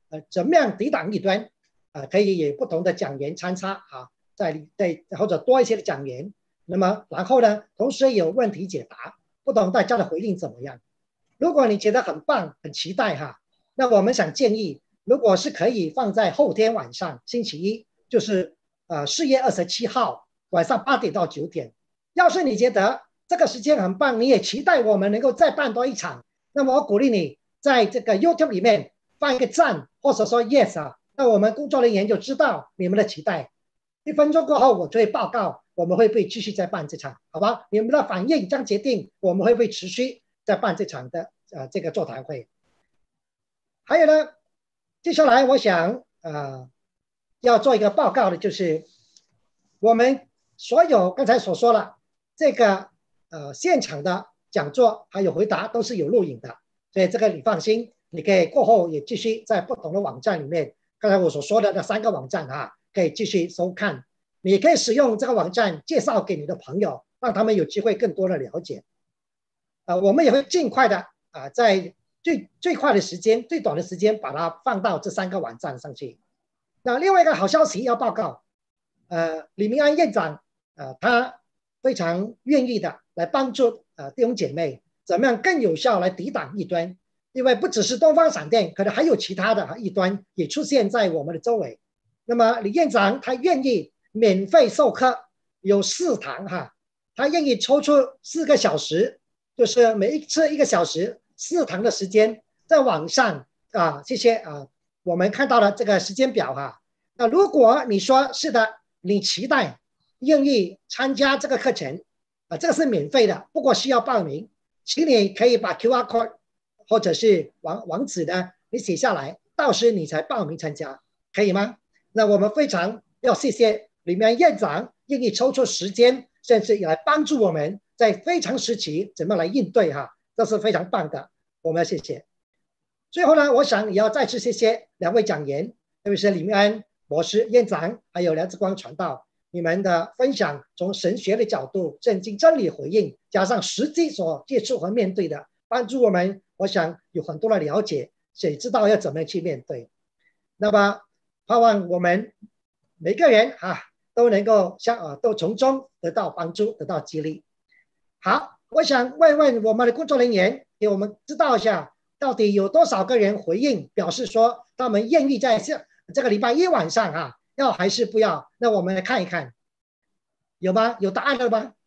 呃怎么样抵挡异端，啊、呃，可以有不同的讲员参差啊，在在或者多一些的讲员，那么然后呢，同时有问题解答，不懂大家的回应怎么样？如果你觉得很棒，很期待哈，那我们想建议，如果是可以放在后天晚上，星期一，就是呃四月二十七号晚上八点到九点。要是你觉得这个时间很棒，你也期待我们能够再办多一场，那么我鼓励你在这个 YouTube 里面放一个赞，或者说 yes 啊，那我们工作人员就知道你们的期待。一分钟过后，我就会报告我们会不会继续再办这场，好吧？你们的反应将决定我们会不会持续再办这场的呃这个座谈会。还有呢，接下来我想呃要做一个报告的，就是我们所有刚才所说了这个呃现场的讲座还有回答都是有录影的，所以这个你放心，你可以过后也继续在不同的网站里面，刚才我所说的那三个网站啊，可以继续收看。你可以使用这个网站介绍给你的朋友，让他们有机会更多的了解。呃，我们也会尽快的啊、呃，在最最快的时间、最短的时间把它放到这三个网站上去。那另外一个好消息要报告，呃，李明安院长，呃，他非常愿意的来帮助呃弟兄姐妹怎么样更有效来抵挡异端，因为不只是东方闪电，可能还有其他的异端也出现在我们的周围。那么李院长他愿意免费授课，有四堂哈，他愿意抽出四个小时，就是每一次一个小时，四堂的时间，在网上啊，这些啊，我们看到了这个时间表哈。那如果你说是的，你期待愿意参加这个课程啊，这个是免费的，不过需要报名，请你可以把 Q R code 或者是网网址呢，你写下来，到时你才报名参加，可以吗？那我们非常要谢谢李明安院长愿意抽出时间，甚至也来帮助我们在非常时期怎么来应对哈，这是非常棒的，我们要谢谢。最后呢，我想也要再次谢谢两位讲员，特别是李明安博士院长，还有梁志光传道，你们的分享从神学的角度、圣经真理回应，加上实际所接触和面对的，帮助我们，我想有很多的了解，谁知道要怎么去面对。那么盼望我们每个人啊都能够像啊都从中得到帮助，得到激励。好，我想问问我们的工作人员，给我们知道一下，到底有多少个人回应，表示说他们愿意在这这个礼拜一晚上啊，要还是不要？那我们来看一看，有吗？有答案了吗？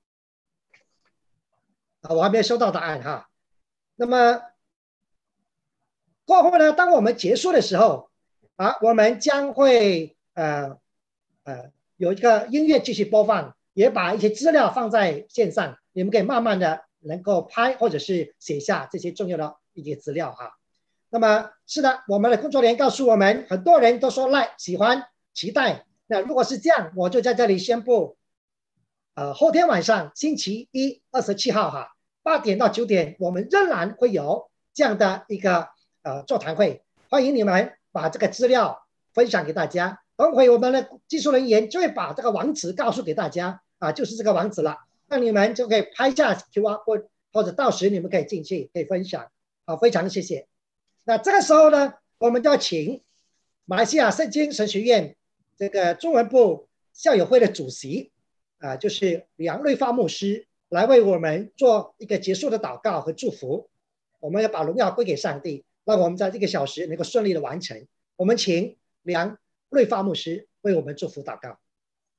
啊，我还没有收到答案哈。那么过后呢，当我们结束的时候啊，我们将会呃呃有一个音乐继续播放，也把一些资料放在线上，你们可以慢慢的能够拍或者是写下这些重要的一些资料哈。那么是的，我们的工作人员告诉我们，很多人都说来喜欢期待。那如果是这样，我就在这里宣布，呃，后天晚上星期一二十七号哈，八点到九点，我们仍然会有这样的一个呃座谈会，欢迎你们把这个资料分享给大家。等会我们的技术人员就会把这个网址告诉给大家啊，就是这个网址了，那你们就可以拍下 Q R code， 或者到时你们可以进去可以分享。好，非常谢谢。那这个时候呢，我们就要请马来西亚圣经神学院这个中文部校友会的主席啊、呃，就是梁瑞发牧师来为我们做一个结束的祷告和祝福。我们要把荣耀归给上帝，让我们在这个小时能够顺利的完成。我们请梁瑞发牧师为我们祝福祷告。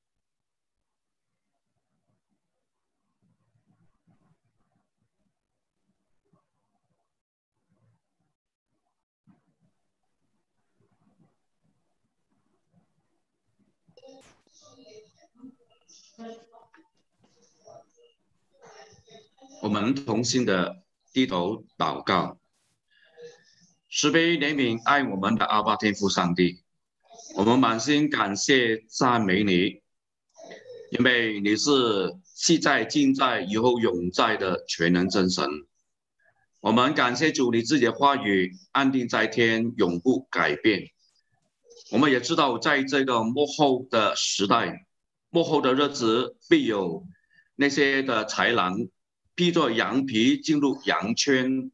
我们同心的低头祷告。慈悲怜悯爱我们的阿爸天父上帝，我们满心感谢赞美你，因为你是昔在今在以后永在的全能真神。我们感谢主，你自己的话语安定在天，永不改变。我们也知道在这个末后的时代，末后的日子必有那些的豺狼披着羊皮进入羊圈，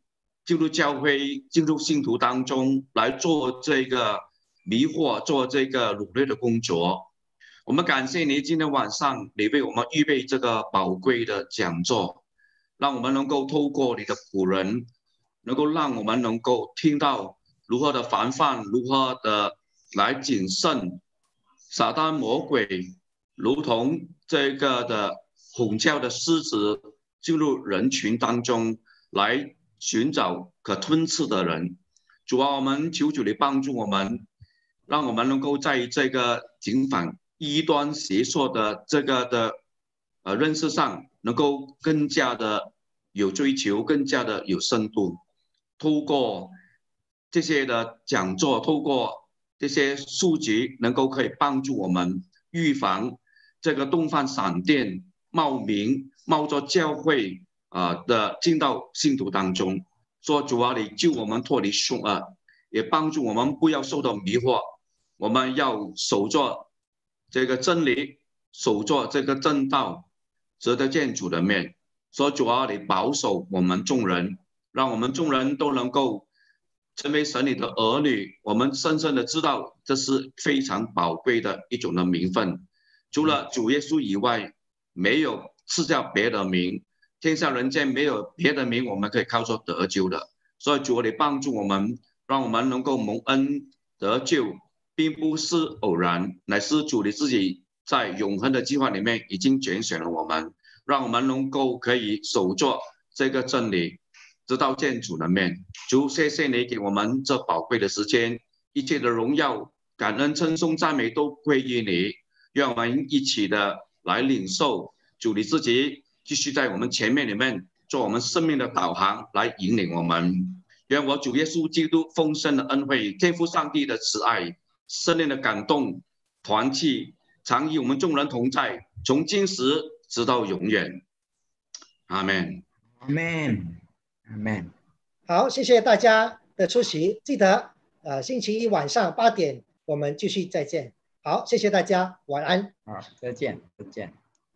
进入教会、进入信徒当中来做这个迷惑、做这个掳掠的工作。我们感谢你，今天晚上你为我们预备这个宝贵的讲座，让我们能够透过你的仆人，能够让我们能够听到如何的防范，如何的来谨慎撒旦魔鬼，如同这个的吼叫的狮子进入人群当中来寻找可吞吃的人。主啊，我们求主你帮助我们，让我们能够在这个警反异端邪说的这个的呃认识上，能够更加的有追求，更加的有深度。透过这些的讲座，透过这些书籍，能够可以帮助我们预防这个东方闪电冒名冒着教会啊、呃、的进到信徒当中。说主啊，你救我们脱离凶恶，也帮助我们不要受到迷惑。我们要守着这个真理，守着这个正道，值得见主的面。说主啊，你保守我们众人，让我们众人都能够成为神你的儿女。我们深深的知道，这是非常宝贵的一种的名分。除了主耶稣以外，没有赐下别的名，天下人间没有别的名我们可以靠着得救的。所以主，你帮助我们，让我们能够蒙恩得救，并不是偶然，乃是主你自己在永恒的计划里面已经拣选了我们，让我们能够可以守着这个真理，直到见主的面。主，谢谢你给我们这宝贵的时间，一切的荣耀、感恩、称颂、赞美都归于你。愿我们一起的来领受主你自己继续在我们前面里面做我们生命的导航，来引领我们。愿我主耶稣基督丰盛的恩惠、天父上帝的慈爱、圣灵的感动、团契，常与我们众人同在，从今时直到永远。阿们。 阿门，阿门。 好，谢谢大家的出席，记得呃星期一晚上八点我们继续再见。好，谢谢大家，晚安。 好，再见，再见。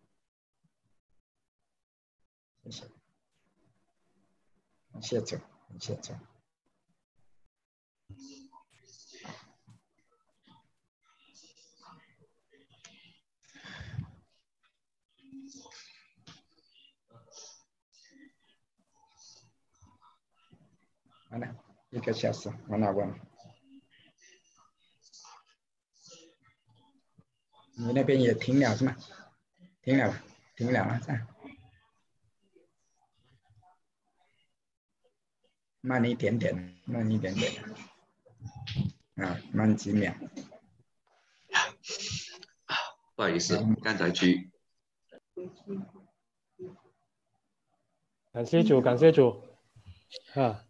谢谢，感谢主，感谢主。好了，一个小时，我拿问。你那边也停了是吗？停了，停了啊！慢一点点，慢一点点，啊，慢几秒。 不好意思，刚才去。 感谢主，感谢主，啊。